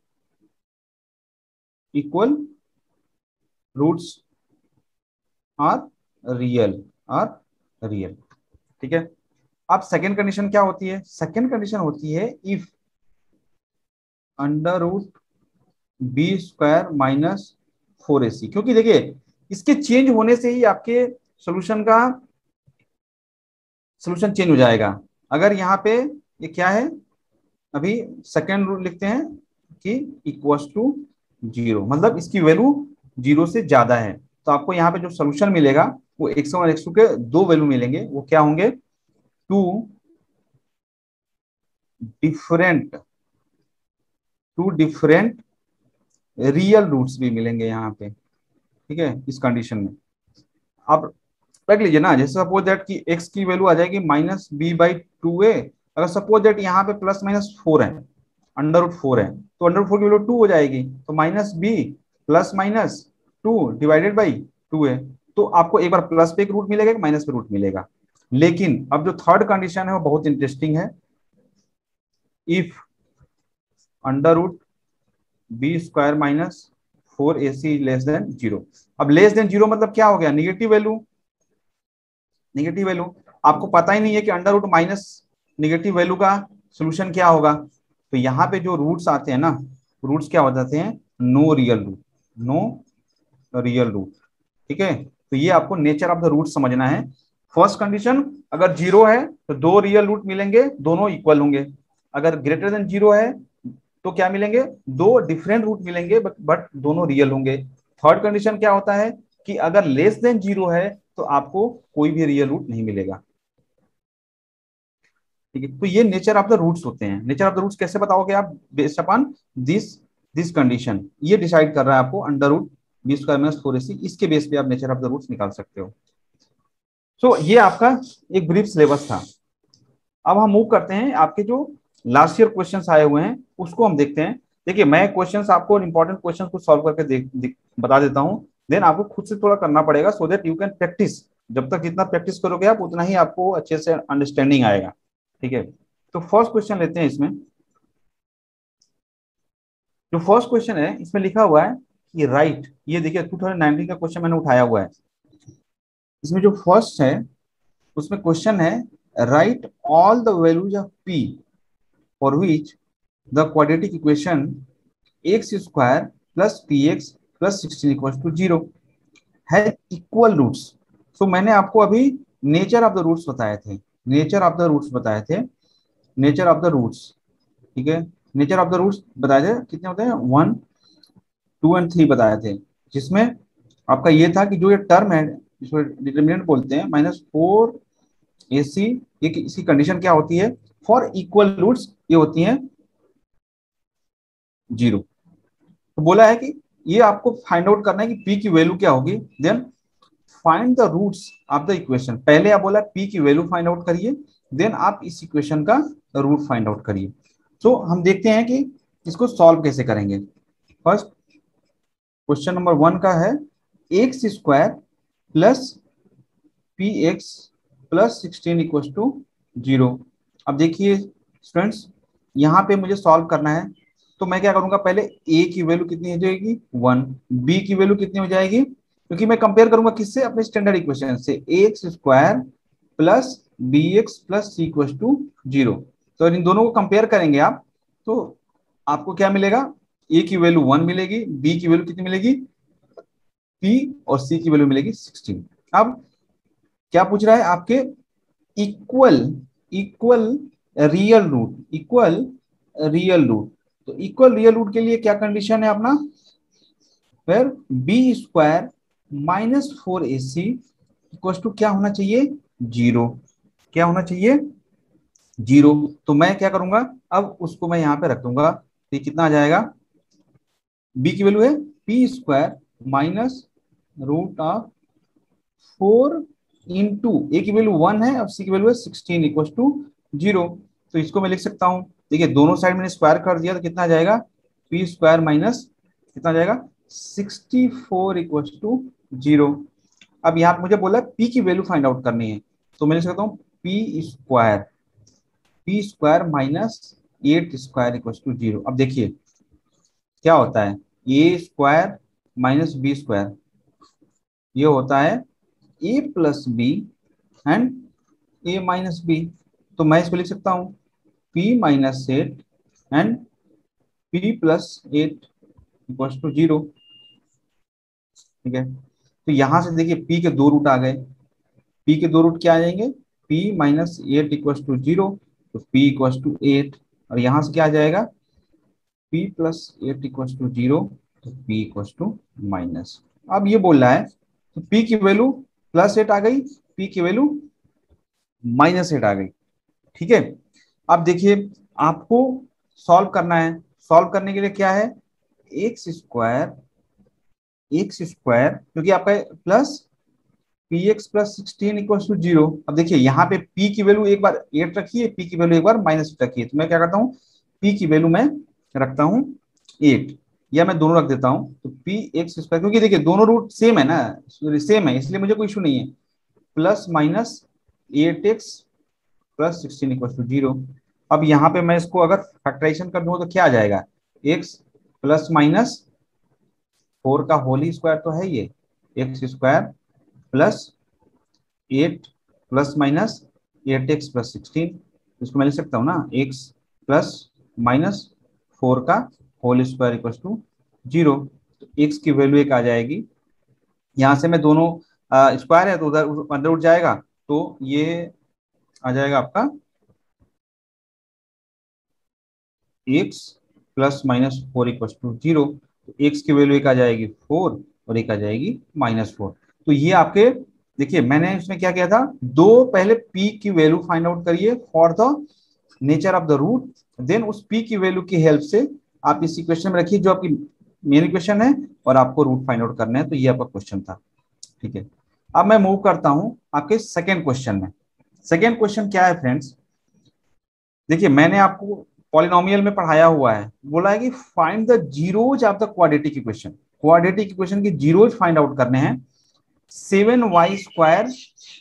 equal roots are real, are real. ठीक है। अब सेकेंड कंडीशन क्या होती है, सेकेंड कंडीशन होती है if under root b square minus 4ac, क्योंकि देखिए इसके चेंज होने से ही आपके सोल्यूशन का सोल्यूशन चेंज हो जाएगा। अगर यहाँ पे ये क्या है, अभी सेकेंड रूल लिखते हैं कि इक्वल्स टू 0, मतलब इसकी वैल्यू 0 से ज्यादा है, तो आपको यहाँ पे जो सोल्यूशन मिलेगा वो x1 और x2 के दो वैल्यू मिलेंगे। वो क्या होंगे, two different, two different real roots भी मिलेंगे यहाँ पे। ठीक है, इस कंडीशन में आप रख लीजिए ना, जैसे सपोज दैट कि x की वैल्यू आ जाएगी -b/2a। अगर सपोज दैट यहाँ पे +-4 है, √4 है, तो √4 की वैल्यू 2 हो जाएगी, तो -b +-2 डिवाइडेड बाई 2 है। तो आपको एक बार प्लस पे एक रूट मिलेगा, एक माइनस पे रूट मिलेगा। लेकिन अब जो थर्ड कंडीशन है वो बहुत इंटरेस्टिंग है, if √b square minus 4ac less than 0। अब लेस देन 0 मतलब क्या हो गया, निगेटिव वैल्यू, निगेटिव वैल्यू। आपको पता ही नहीं है कि under root minus negative value का सोल्यूशन क्या होगा। तो यहाँ पे जो रूट्स आते हैं ना, रूट्स क्या हो जाते हैं, no real root, no real root. ठीक है, तो ये आपको नेचर ऑफ द रूट समझना है। फर्स्ट कंडीशन, अगर 0 है तो दो रियल रूट मिलेंगे, दोनों इक्वल होंगे। अगर ग्रेटर देन 0 है तो क्या मिलेंगे, दो डिफरेंट रूट मिलेंगे बट दोनों रियल होंगे। थर्ड कंडीशन क्या होता है कि अगर लेस देन 0 है तो आपको कोई भी रियल रूट नहीं मिलेगा। ठीक है, तो ये नेचर ऑफ द रूट्स होते हैं। नेचर ऑफ द रूट्स कैसे बताओगे आप, based upon this this condition, ये डिसाइड कर रहा है आपको √b² - 4ac, इसके बेस पे आप नेचर ऑफ द रूट्स निकाल सकते हो। सो ये आपका एक ब्रीफ सिलेबस था। अब हम मूव करते हैं, आपके जो लास्ट ईयर क्वेश्चंस आए हुए हैं उसको हम देखते हैं। देखिए मैं क्वेश्चंस आपको इंपॉर्टेंट क्वेश्चंस को सॉल्व करके बता देता हूं, देन आपको खुद से थोड़ा करना पड़ेगा so that you can practice. जब तक जितना प्रैक्टिस करोगे आप उतना ही आपको अच्छे से अंडरस्टैंडिंग आएगा। ठीक है, तो फर्स्ट क्वेश्चन लेते हैं। इसमें जो फर्स्ट क्वेश्चन है इसमें लिखा हुआ है कि राइट, ये देखिए 2019 का क्वेश्चन मैंने उठाया हुआ है। इसमें जो फर्स्ट है उसमें क्वेश्चन है, write all the values of p for which the quadratic equation x² + px + 16 = 0 है इक्वल रूट्स। सो मैंने आपको अभी नेचर ऑफ द रूट्स बताए थे, नेचर ऑफ द रूट्स बताए थे, नेचर ऑफ द रूट्स। ठीक है, नेचर ऑफ द रूट्स बताए थे, कितने होते हैं, 1, 2 एंड 3 बताए थे। जिसमें आपका ये था कि जो ये टर्म है इसको डिटर्मिनेंट बोलते हैं -4ac, ये इसकी कंडीशन क्या होती है, फॉर इक्वल रूट्स ये होती हैं 0। तो बोला है कि ये आपको फाइंड आउट करना है कि p की वैल्यू क्या होगी, then find the roots of the equation. पहले आप बोला p की वैल्यू फाइंड आउट करिए, देन आप इस इक्वेशन का रूट फाइंड आउट करिए। तो हम देखते हैं कि इसको सॉल्व कैसे करेंगे। फर्स्ट क्वेश्चन नंबर 1 का है, x² + px + 16 = 0। अब देखिए स्टूडेंट्स, यहाँ पे मुझे सॉल्व करना है, तो मैं क्या करूंगा, पहले a की वैल्यू कितनी हो जाएगी 1, b की वैल्यू कितनी हो जाएगी, क्योंकि मैं कंपेयर करूंगा किससे, अपने स्टैंडर्ड इक्वेशन से, ax² + bx + c = 0। तो इन दोनों को कंपेयर करेंगे आप, तो आपको क्या मिलेगा, a की वैल्यू 1 मिलेगी, b की वैल्यू कितनी मिलेगी, p, और c की वैल्यू मिलेगी 16। अब क्या पूछ रहा है आपके, equal, equal real root, equal real root. तो इक्वल रियल रूट के लिए क्या कंडीशन है अपना, फिर b² - 4ac = क्या होना चाहिए, 0। क्या होना चाहिए, 0। तो मैं क्या करूंगा, अब उसको मैं यहाँ पे रख दूंगा, तो ये कितना आ जाएगा, b की वैल्यू है p² -√4 इंटू, ए की वैल्यू 1 है और सी की वैल्यू है 16 = 0। तो इसको मैं लिख सकता हूं देखिए दोनों साइड मैंने स्क्वायर कर दिया तो कितना आ जाएगा, पी स्क्वायर माइनस कितना आ जाएगा 64 इक्वल टू 0। अब यहाँ पे मुझे बोला है पी की वैल्यू फाइंड आउट करनी है, तो मैं लिख सकता हूँ p square minus 8 square equal to 0। अब देखिए क्या होता है, a square minus b square, ये होता है a plus b and a minus b. तो मैं इसको लिख सकता हूँ p minus 8 and p plus 8 equal to 0। ठीक है, तो यहां से देखिए पी के दो रूट आ गए, पी के दो रूट क्या आ जाएंगे, पी माइनस 8 इक्वल टू 0, तो पी इक्वल टू 8, और यहां से क्या आ जाएगा पी प्लस 8 इक्वल टू 0, तो पी इक्वल टू माइनस। अब ये बोल रहा है तो पी की वैल्यू +8 आ गई, पी की वैल्यू -8 आ गई। ठीक है, अब देखिए आपको सॉल्व करना है, सॉल्व करने के लिए क्या है, एक्स स्क्वायर क्योंकि आपका plus p x plus 16 equal to 0। अब देखिए यहाँ पे पी की वैल्यू एक बार 8 रखिए, पी की वैल्यू एक बार -8 रखिए, तो मैं क्या करता हूँ पी की वैल्यू मैं रखता हूँ 8, या मैं दोनों रख देता हूँ, तो पी एक्स स्क्वायर क्योंकि देखिए दोनों रूट सेम है ना, सेम है इसलिए मुझे कोई इशू नहीं है, plus minus 8x plus 16 equal to 0। अब यहाँ पे मैं इसको अगर फैक्टराइजेशन कर दूंगा तो क्या आ जाएगा, x प्लस माइनस 4 का होली स्क्वायर तो है ये, x square plus 8 plus minus 8x plus 16, इसको मैं लिख सकता हूँ ना x प्लस माइनस 4 का होल स्क्वायर इक्वल टू 0। तो x की वैल्यू एक आ जाएगी, यहाँ से मैं दोनों स्क्वायर है तो उधर अंदर उठ जाएगा, तो ये आ जाएगा आपका x plus minus 4 equal to 0। तो x की वैल्यू एक आ जाएगी 4 और एक आ जाएगी -4। तो ये आपके देखिए मैंने इसमें क्या किया था, दो पहले p की वैल्यू फाइंड आउट करिए for the nature of the root, then उस p की वैल्यू की हेल्प से आप इस इक्वेशन में रखिए जो आपकी मेन इक्वेशन है, और आपको रूट फाइंड आउट करना है, तो ये आपका क्वेश्चन था। ठीक है, अब मैं मूव करता हूं आपके सेकेंड क्वेश्चन में। सेकेंड क्वेश्चन क्या है फ्रेंड्स, देखिए मैंने आपको पॉलिनोमियल में पढ़ाया हुआ है, बोला है कि find the zeros of the quadratic equation, quadratic equation की जीरोज फाइंड आउट करने हैं। 7y²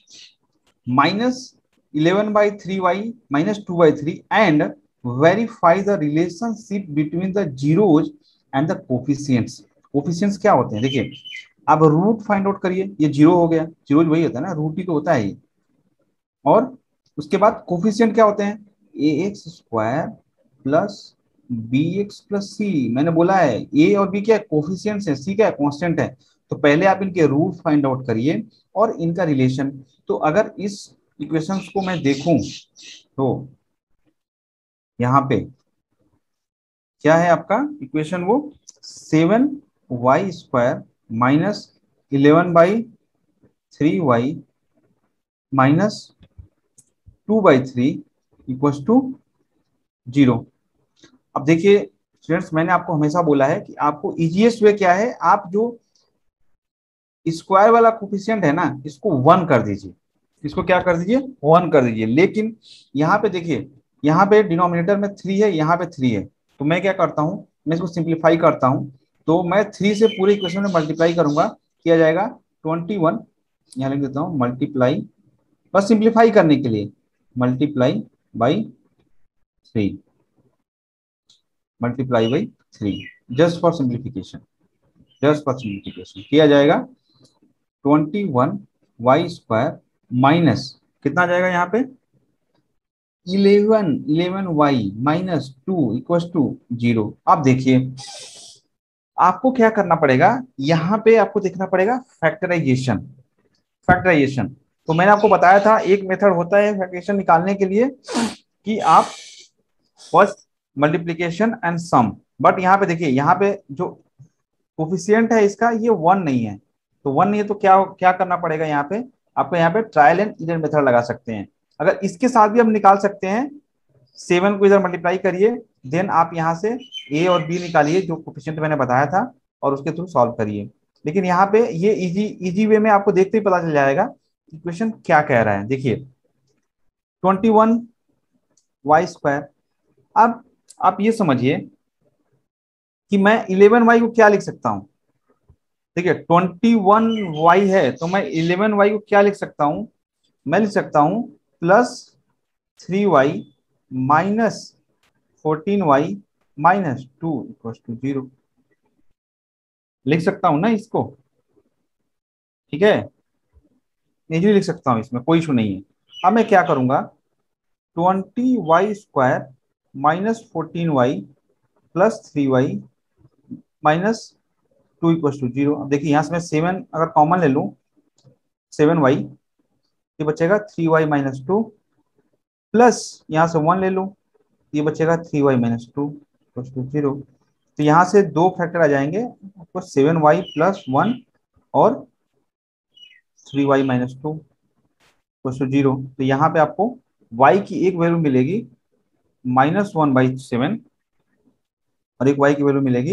-11/3y -2/3 and verify the relationship between the zeros and the coefficients. Coefficients क्या होते हैं, देखिए अब रूट फाइंड आउट करिए, ये जीरो हो गया, जीरोज वही होता है ना, रूट ही तो होता है ये, और उसके बाद कोफिशिएंट क्या होते हैं, ax² प्लस bx प्लस सी। मैंने बोला है ए और बी क्या है, कोफिशिएंट्स है, सी क्या है, कांस्टेंट है। तो पहले आप इनके रूट फाइंड आउट करिए और इनका रिलेशन। तो अगर इस इक्वेशंस को मैं देखूं तो यहाँ पे क्या है आपका इक्वेशन, वो 7y² -11/3y -2/3 इक्वल टू 0। अब देखिए स्टूडेंट्स, मैंने आपको हमेशा बोला है कि आपको इजीएस्ट वे क्या है, आप जो स्क्वायर वाला कोफिशिएंट है ना इसको 1 कर दीजिए, इसको क्या कर दीजिए 1 कर दीजिए। लेकिन यहाँ पे देखिए, यहाँ पे डिनोमिनेटर में 3 है, यहाँ पे 3 है, तो मैं क्या करता हूँ, मैं इसको सिंप्लीफाई करता हूँ। तो मैं 3 से पूरे इक्वेशन में मल्टीप्लाई करूंगा, किया जाएगा 21, यहाँ लिख देता हूँ मल्टीप्लाई, बस सिंप्लीफाई करने के लिए, multiply by 3, multiply by 3, just for simplification, just for simplification किया जाएगा 21y² माइनस कितना आ जाएगा यहाँ पे 11y -2 इक्वल टू 0। अब देखिए आपको क्या करना पड़ेगा, यहाँ पे आपको देखना पड़ेगा फैक्टराइजेशन, फैक्टराइजेशन। तो मैंने आपको बताया था एक मेथड होता है फैक्टराइजेशन निकालने के लिए कि आप first multiplication and sum, but यहाँ पे देखिए यहाँ पे जो कोफिशिएंट है इसका ये 1 नहीं है, तो 1 नहीं है तो क्या क्या करना पड़ेगा, यहाँ पे आपको यहाँ पे ट्रायल एंड एरर मेथड लगा सकते हैं। अगर इसके साथ भी हम निकाल सकते हैं, 7 को इधर मल्टीप्लाई करिए, देन आप यहाँ से ए और बी निकालिए जो कोफिशिएंट मैंने बताया था, और उसके थ्रू सॉल्व करिए। लेकिन यहाँ पे ये इजी वे में आपको देखते ही पता चल जाएगा इक्वेशन क्या कह रहा है। देखिए 21y² अब आप ये समझिए कि मैं 11y को क्या लिख सकता हूं। देखिए 21y है तो मैं 11y को क्या लिख सकता हूं, मैं लिख सकता हूं +3y minus 14y minus 2 equal to 0। लिख सकता हूं ना इसको, ठीक है, इजीली लिख सकता हूं, इसमें कोई इशू नहीं है। अब मैं क्या करूंगा, 20y² minus 14y plus 3y minus 2 equal to 0। अब देखिए यहाँ से मैं 7 अगर कॉमन ले लूँ, 7y, ये बचेगा 3y माइनस 2 प्लस यहाँ से 1 ले लूँ, ये बचेगा 3y माइनस 2 इक्वल टू 0। तो यहाँ से दो फैक्टर आ जाएंगे आपको, 7y प्लस 1 और 3y माइनस 2 इक्वल टू 0। तो यहाँ पे आपको y की एक वैल्यू मिलेगी -1/7 और एक y की वैल्यू मिलेगी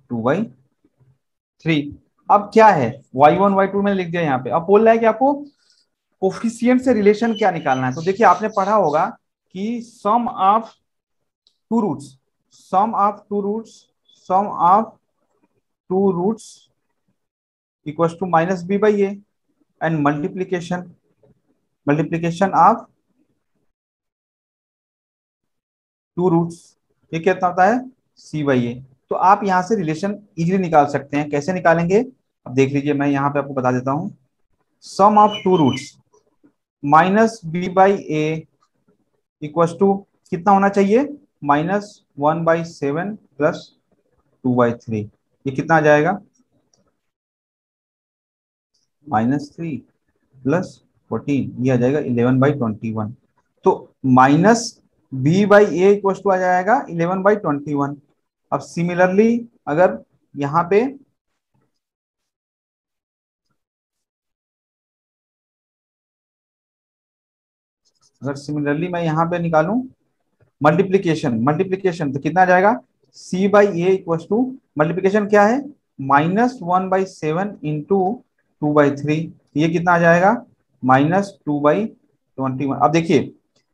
2/3। अब क्या है, y1 y2 मैंने लिख दिया यहाँ पे। अब बोल रहा है कि आपको कोफिशिएंट से रिलेशन क्या निकालना है। तो देखिए आपने पढ़ा होगा कि sum of two roots, sum of two roots, sum of two roots equals to -b/a and multiplication, multiplication of two roots, ये कितना होता है c/a। तो आप यहाँ से रिलेशन इजीली निकाल सकते हैं। कैसे निकालेंगे, अब देख लीजिए, मैं यहाँ पे आपको बता देता हूँ। Sum of two roots -b/a equals to कितना होना चाहिए, -1/7 प्लस 2/3। ये कितना आ जाएगा, -3 प्लस 14, ये आ जाएगा 11/21। तो -b/a इक्वल्स टू आ जाएगा 11/21। अब सिमिलरली अगर यहाँ पे, अगर सिमिलरली मैं यहाँ पे निकालूं मल्टीप्लीकेशन, मल्टीप्लीकेशन तो कितना आ जाएगा, c/a इक्वल्स टू, मल्टीप्लीकेशन क्या है, -1/7 इंटू 2/3, ये कितना आ जाएगा, -2/21। अब देखिए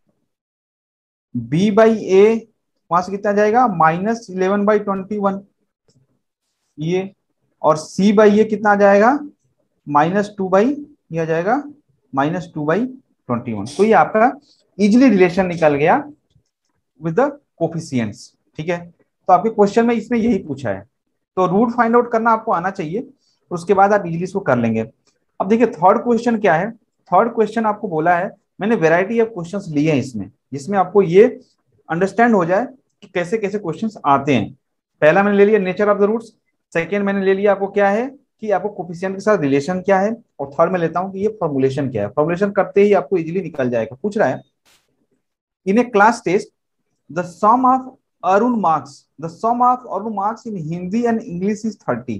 b/a वहां से कितना आ जाएगा, -11/21 ये, और c/a कितना आ जाएगा, -2 बाई, ये आ जाएगा -2/21। तो ये आपका इजिली रिलेशन निकल गया विद द कोफिशिएंट्स, ठीक है। तो आपके क्वेश्चन में इसने यही पूछा है, तो रूट फाइंड आउट करना आपको आना चाहिए, उसके बाद आप इजिली इसको कर लेंगे। अब देखिए थर्ड क्वेश्चन क्या है, थर्ड क्वेश्चन आपको बोला है, मैंने वेराइटी ऑफ क्वेश्चंस लिए हैं इसमें, जिसमें आपको ये अंडरस्टैंड हो जाए कि कैसे कैसे क्वेश्चंस आते हैं। पहला मैंने ले लिया nature of the roots, second मैंने ले लिया आपको क्या है कि आपको कोफिशिएंट के साथ रिलेशन क्या है, और थर्ड में लेता हूं कि ये फॉर्मुलेशन क्या है। फॉर्मुलेशन करते ही आपको इजीली निकल जाएगा। पूछ रहा है in a class test the sum of Arun marks, the sum of Arun marks in Hindi and English is 30.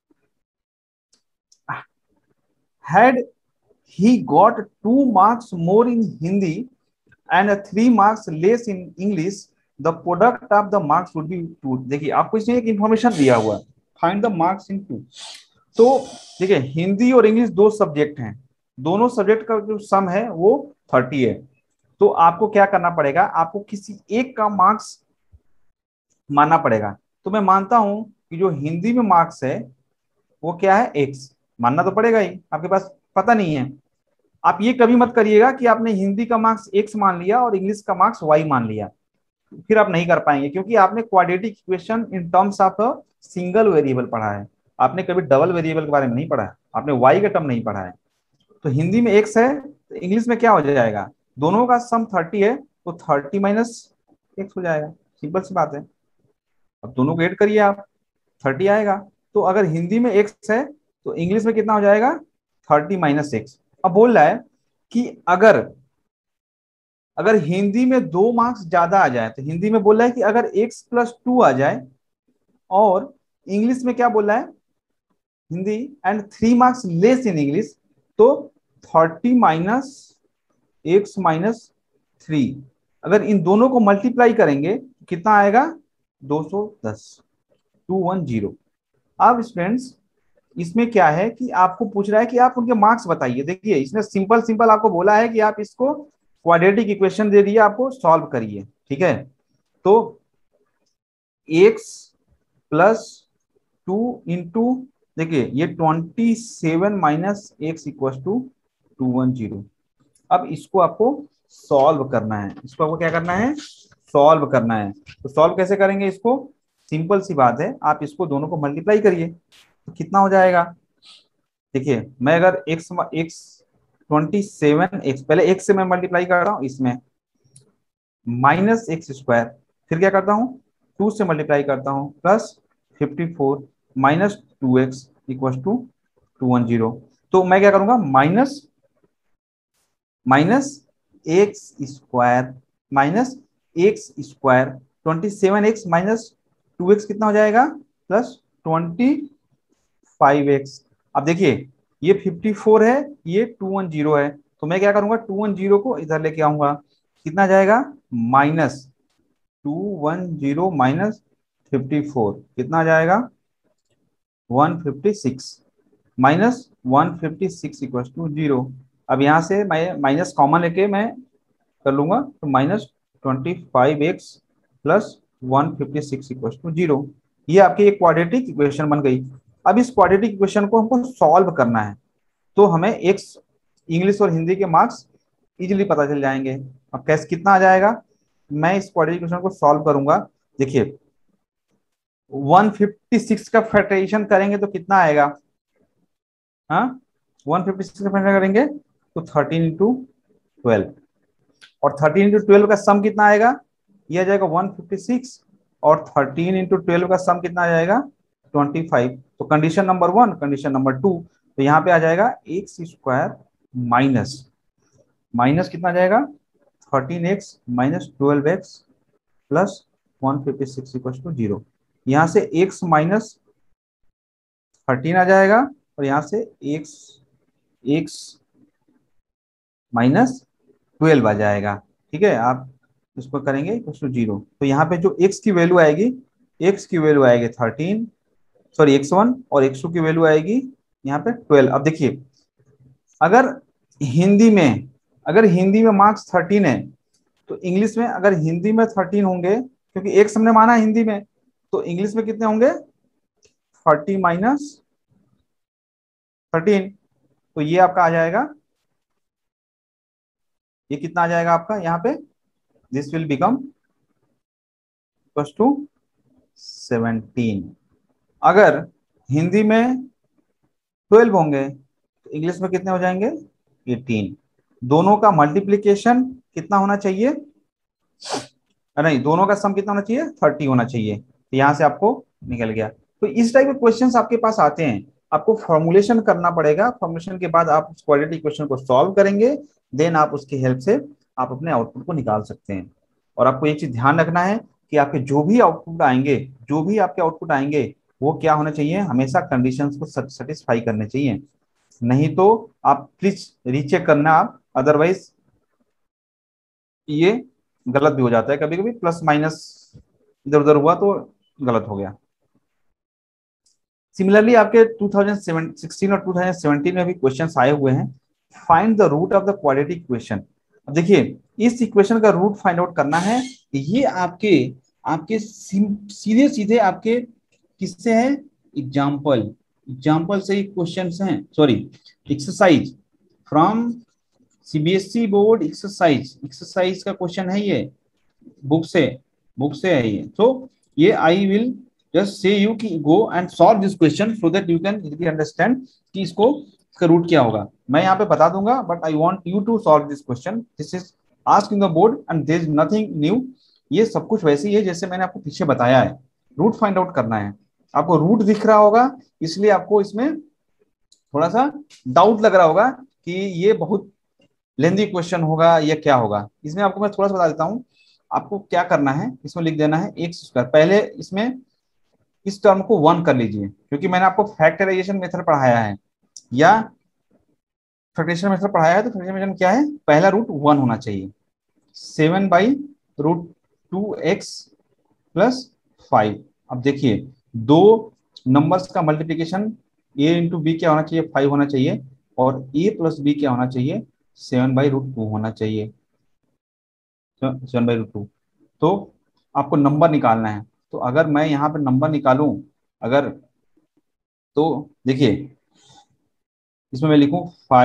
Had he got 2 marks more in Hindi and 3 marks less in English, the product of the marks would be 2। देखिए आपको इसमें एक इंफॉर्मेशन दिया हुआ है, फाइंड द मार्क्स इन 2। तो देखिए हिंदी और इंग्लिश दो सब्जेक्ट हैं, दोनों सब्जेक्ट का जो सम है वो 30 है। तो आपको क्या करना पड़ेगा, आपको किसी एक का मार्क्स मानना पड़ेगा। तो मैं मानता हूं कि जो हिंदी में मार्क्स है वो क्या है, एक्स, मानना तो पड़ेगा ही, आपके पास पता नहीं है। आप ये कभी मत करिएगा कि आपने हिंदी का मार्क्स एक्स मान लिया और इंग्लिश का मार्क्स वाई मान लिया, फिर आप नहीं कर पाएंगे, क्योंकि आपने quadratic equation in terms of single variable पढ़ा है, आपने कभी डबल वेरिएबल के बारे में नहीं पढ़ा है, आपने वाई का टर्म नहीं पढ़ा है। तो हिंदी में एक्स है तो इंग्लिश में क्या हो जाएगा, दोनों का सम 30 है तो 30 माइनस एक्स हो जाएगा, सिंपल सी बात है। अब दोनों को ऐड करिए आप, 30 आएगा। तो अगर हिंदी में एक्स है तो इंग्लिश में कितना हो जाएगा, 30 माइनस एक्स। अब बोल रहा है कि अगर अगर हिंदी में 2 मार्क्स ज्यादा आ जाए, तो हिंदी में बोल रहा है कि अगर x+2 आ जाए, और इंग्लिश में क्या बोल रहा है, Hindi and 3 marks less in English, तो 30 माइनस x-3, अगर इन दोनों को मल्टीप्लाई करेंगे तो कितना आएगा, 210, 210। अब स्टूडेंट्स इसमें क्या है कि आपको पूछ रहा है कि आप उनके मार्क्स बताइए। देखिए इसने सिंपल सिंपल आपको बोला है कि आप इसको क्वाड्रेटिक इक्वेशन दे दिया, आपको सॉल्व करिए, ठीक है। तो x प्लस 2 इंटू, देखिए ये 27 - x = 210। अब इसको आपको सॉल्व करना है, इसको आपको क्या करना है, सॉल्व करना है। तो सॉल्व कैसे करेंगे इसको, सिंपल सी बात है, आप इसको दोनों को मल्टीप्लाई करिए तो कितना हो जाएगा। देखिए मैं अगर x x 27x, पहले x से मैं मल्टीप्लाई कर रहा हूँ इसमें, -x², फिर क्या करता हूँ 2 से मल्टीप्लाई करता हूँ, प्लस 54 -2x = 210। तो मैं क्या करूंगा, minus minus x² -x², 27x - 2x कितना हो जाएगा, +25x। अब देखिए ये 54 है, ये 210 है, तो मैं क्या करूंगा 210 को इधर लेके आऊंगा, कितना जाएगा, -210 - 54 कितना आ जाएगा, 156, -156 = 0। अब यहाँ से मैं माइनस कॉमन लेके मैं कर लूंगा, तो -25x प्लस 156 = 0। ये आपकी एक क्वाड्रेटिक इक्वेशन बन गई। अब इस क्वाड्रेटिक इक्वेशन को हमको सॉल्व करना है, तो हमें एक्स, इंग्लिश और हिंदी के मार्क्स इजीली पता चल जाएंगे। अब कैसे कितना आ जाएगा, मैं इस क्वाड्रेटिक इक्वेशन को सॉल्व करूंगा। देखिए 156 का फैक्टराइजेशन करेंगे तो कितना आएगा, हाँ 156 का फैक्टर करेंगे तो 13 × 12, और 13 × 12 का सम कितना आएगा, ये आ जाएगा 156, और 13 × 12 का सम कितना आ जाएगा, 25। तो कंडीशन नंबर 1, कंडीशन नंबर 2, तो यहाँ पे आ जाएगा x² माइनस माइनस कितना आ जाएगा, 13x - 12x प्लस 156 = 0। यहाँ से x -13 आ जाएगा, और यहाँ से x x -12 आ जाएगा। ठीक है, आप इसको करेंगे =0, तो यहाँ पे जो x की वैल्यू आएगी, x की वैल्यू आएगी 13, सॉरी x1, और x2 की वैल्यू आएगी यहाँ पे 12। अब देखिए अगर हिंदी में अगर हिंदी में मार्क्स 13 है, तो इंग्लिश में अगर हिंदी में 13 होंगे, क्योंकि एक हमने माना है हिंदी में, तो इंग्लिश में कितने होंगे, 40 - 13, तो ये आपका आ जाएगा, ये कितना आ जाएगा आपका यहाँ पे, दिस विल बिकम =17। अगर हिंदी में 12 होंगे, तो इंग्लिश में कितने हो जाएंगे, 18। दोनों का मल्टीप्लीकेशन कितना होना चाहिए, नहीं दोनों का सम कितना होना चाहिए, 30 होना चाहिए। तो यहाँ से आपको निकल गया। तो इस टाइप के क्वेश्चंस आपके पास आते हैं, आपको फॉर्मुलेशन करना पड़ेगा, फॉर्मुलेशन के बाद आप उस क्वाड्रेटिक इक्वेशन को सॉल्व करेंगे, देन आप उसकी हेल्प से आप अपने आउटपुट को निकाल सकते हैं। और आपको एक चीज ध्यान रखना है कि आपके जो भी आउटपुट आएंगे, जो भी आपके आउटपुट आएंगे, वो क्या होना चाहिए, हमेशा कंडीशंस को सेटिस्फाई करने चाहिए। नहीं तो आप प्लीज रीचेक करना आप, अदरवाइज ये गलत भी हो जाता है, कभी कभी प्लस माइनस इधर उधर हुआ तो गलत हो गया। सिमिलरली आपके 2016 और 2017 में भी क्वेश्चंस आए हुए हैं, find the root of the quadratic equation. अब देखिए इस इक्वेशन का रूट फाइंड आउट करना है, ये आपके आपके सीधे सीधे आपके किससे है, एग्जाम्पल एग्जाम्पल से ही क्वेश्चंस हैं, sorry exercise from CBSE board, exercise exercise का क्वेश्चन है ये, बुक से बुक से है ये। तो ये I will just say you कि go and solve this question so that you can easily understand कि इसका रूट क्या होगा। मैं यहाँ पे बता दूंगा, but I want you to solve this question, this is asked in the board and there is nothing new. ये सब कुछ वैसे ही है जैसे मैंने आपको पीछे बताया है। रूट फाइंड आउट करना है, आपको रूट दिख रहा होगा, इसलिए आपको इसमें थोड़ा सा डाउट लग रहा होगा कि ये बहुत लेंदी क्वेश्चन होगा या क्या होगा। इसमें आपको मैं थोड़ा सा बता देता हूँ, आपको क्या करना है, इसमें लिख देना है x²। पहले इसमें इस टर्म को 1 कर लीजिए, क्योंकि मैंने आपको फैक्टराइजेशन मेथड पढ़ाया है या फैक्टराइजेशन मेथड पढ़ाया है, तो फैक्टराइजेशन मेथड क्या है, पहला रूट 1 होना चाहिए। 7/√2x plus 5। अब देखिए दो नंबर्स का मल्टीप्लीकेशन a इंटू बी क्या होना चाहिए, 5 होना चाहिए, और a प्लस बी क्या होना चाहिए, 7/√2 होना चाहिए, 7/√2। तो आपको नंबर निकालना है। तो अगर मैं यहाँ पे नंबर निकालूं, अगर, तो देखिए इसमें मैं लिखूं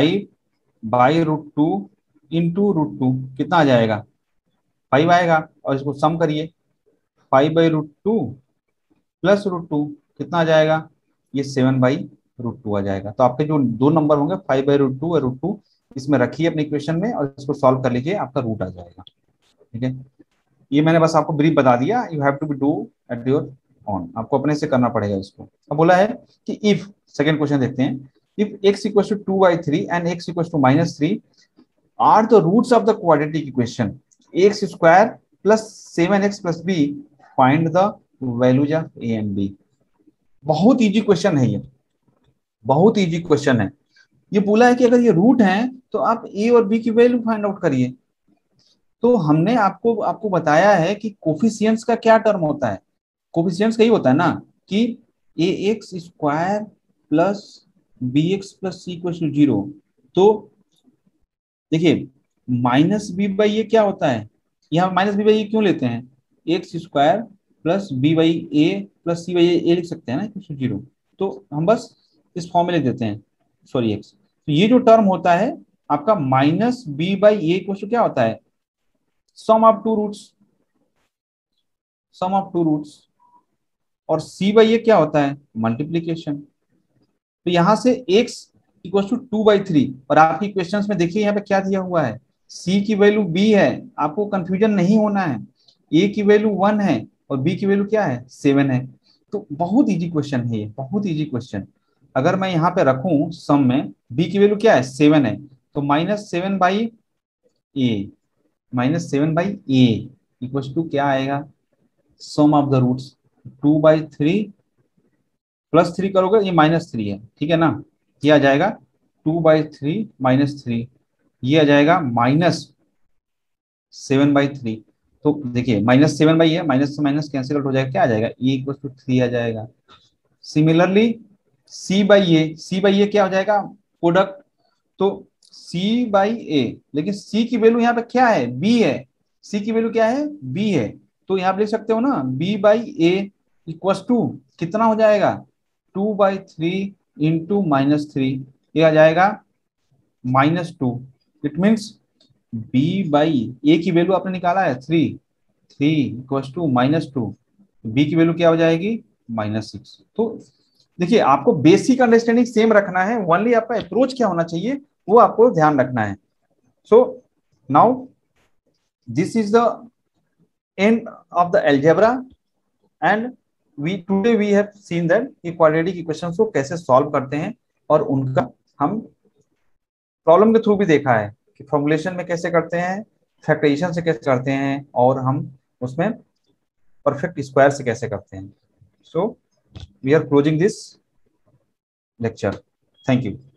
5/√2 इंटू √2, कितना आ जाएगा, 5 आएगा। और इसको सम करिए, 5/√2 प्लस √2 कितना आ जाएगा, ये 7/√2 आ जाएगा। तो आपके जो दो नंबर होंगे 5/√2 और √2, इसमें रखिए अपने इक्वेशन में और इसको सॉल्व कर लीजिए, आपका रूट आ जाएगा। ठीक है, ये मैंने बस आपको ब्रीफ बता दिया, you have to be do at your own, आपको अपने से करना पड़ेगा इसको। अब बोला है कि इफ, सेकंड क्वेश्चन देखते हैं, if x equal to 2/3 and x equal to -3 are the roots of the quadratic equation x square plus 7x plus b, find the values of a and b। बहुत इजी क्वेश्चन है ये, बहुत इजी क्वेश्चन है। ये बोला है कि अगर ये रूट है तो आप a और b की वैल्यू फाइंड आउट करिए। तो हमने आपको आपको बताया है कि कोफिशिएंट्स का क्या टर्म होता है, कोफिशिएंट्स का ही होता है ना कि a x square plus b x plus c equal to 0। तो देखिए माइनस बी बाई ए क्या होता है, यहाँ माइनस बी बाई ए क्यों लेते हैं, x square plus b by a plus c by a लिख सकते हैं ना, इक्वल टू 0। तो हम बस इस फॉर्म में लिख देते हैं, सॉरी एक्स। तो ये जो टर्म होता है आपका minus b by a equal to क्या होता है, sum of two roots, sum of two roots. और सी बाई ए क्या होता है, मल्टीप्लीकेशन। तो यहां से x इक्वल टू 2/3, और आपकी क्वेश्चंस में देखिए यहाँ पे क्या दिया हुआ है, c की वैल्यू b है, आपको कंफ्यूजन नहीं होना है, a की वैल्यू 1 है और b की वैल्यू क्या है, 7 है। तो बहुत इजी क्वेश्चन है ये, बहुत इजी क्वेश्चन। अगर मैं यहाँ पे रखूं सम में, b की वैल्यू क्या है, 7 है, तो -7/a, -7/a इक्वल टू क्या आएगा, सम ऑफ द रूट्स 2/3 +3 करोगे, ये -3 है, ठीक है ना, ये आ जाएगा 2/3 -3, ये आ जाएगा -7/3। तो देखिए -7 है, माइनस से माइनस कैंसिल आउट हो जाएगा, क्या आ जाएगा, ए इक्वल टू 3 आ जाएगा। सिमिलरली सी बाई ए क्या हो जाएगा, प्रोडक्ट। तो c/a, लेकिन c की वैल्यू यहाँ पे क्या है, b है, c की वैल्यू क्या है, b है। तो यहाँ पे लिख सकते हो ना b/a इक्वल टू कितना हो जाएगा, 2/3 इंटू -3, ये आ जाएगा -2। इट मीन्स b/a की वैल्यू आपने निकाला है 3, 3 इक्वल टू -2, b की वैल्यू क्या हो जाएगी, -6। तो देखिए आपको बेसिक अंडरस्टैंडिंग सेम रखना है, ओनली आपका अप्रोच क्या होना चाहिए वो आपको ध्यान रखना है। So now this is the end of the algebra, and we have seen that कि क्वाड्रेटिक इक्वेशंस को कैसे सॉल्व करते हैं, और उनका हम प्रॉब्लम के थ्रू भी देखा है कि फॉर्मुलेशन में कैसे करते हैं, फैक्टराइजेशन से कैसे करते हैं, और हम उसमें परफेक्ट स्क्वायर से कैसे करते हैं। So we are closing this lecture, thank you.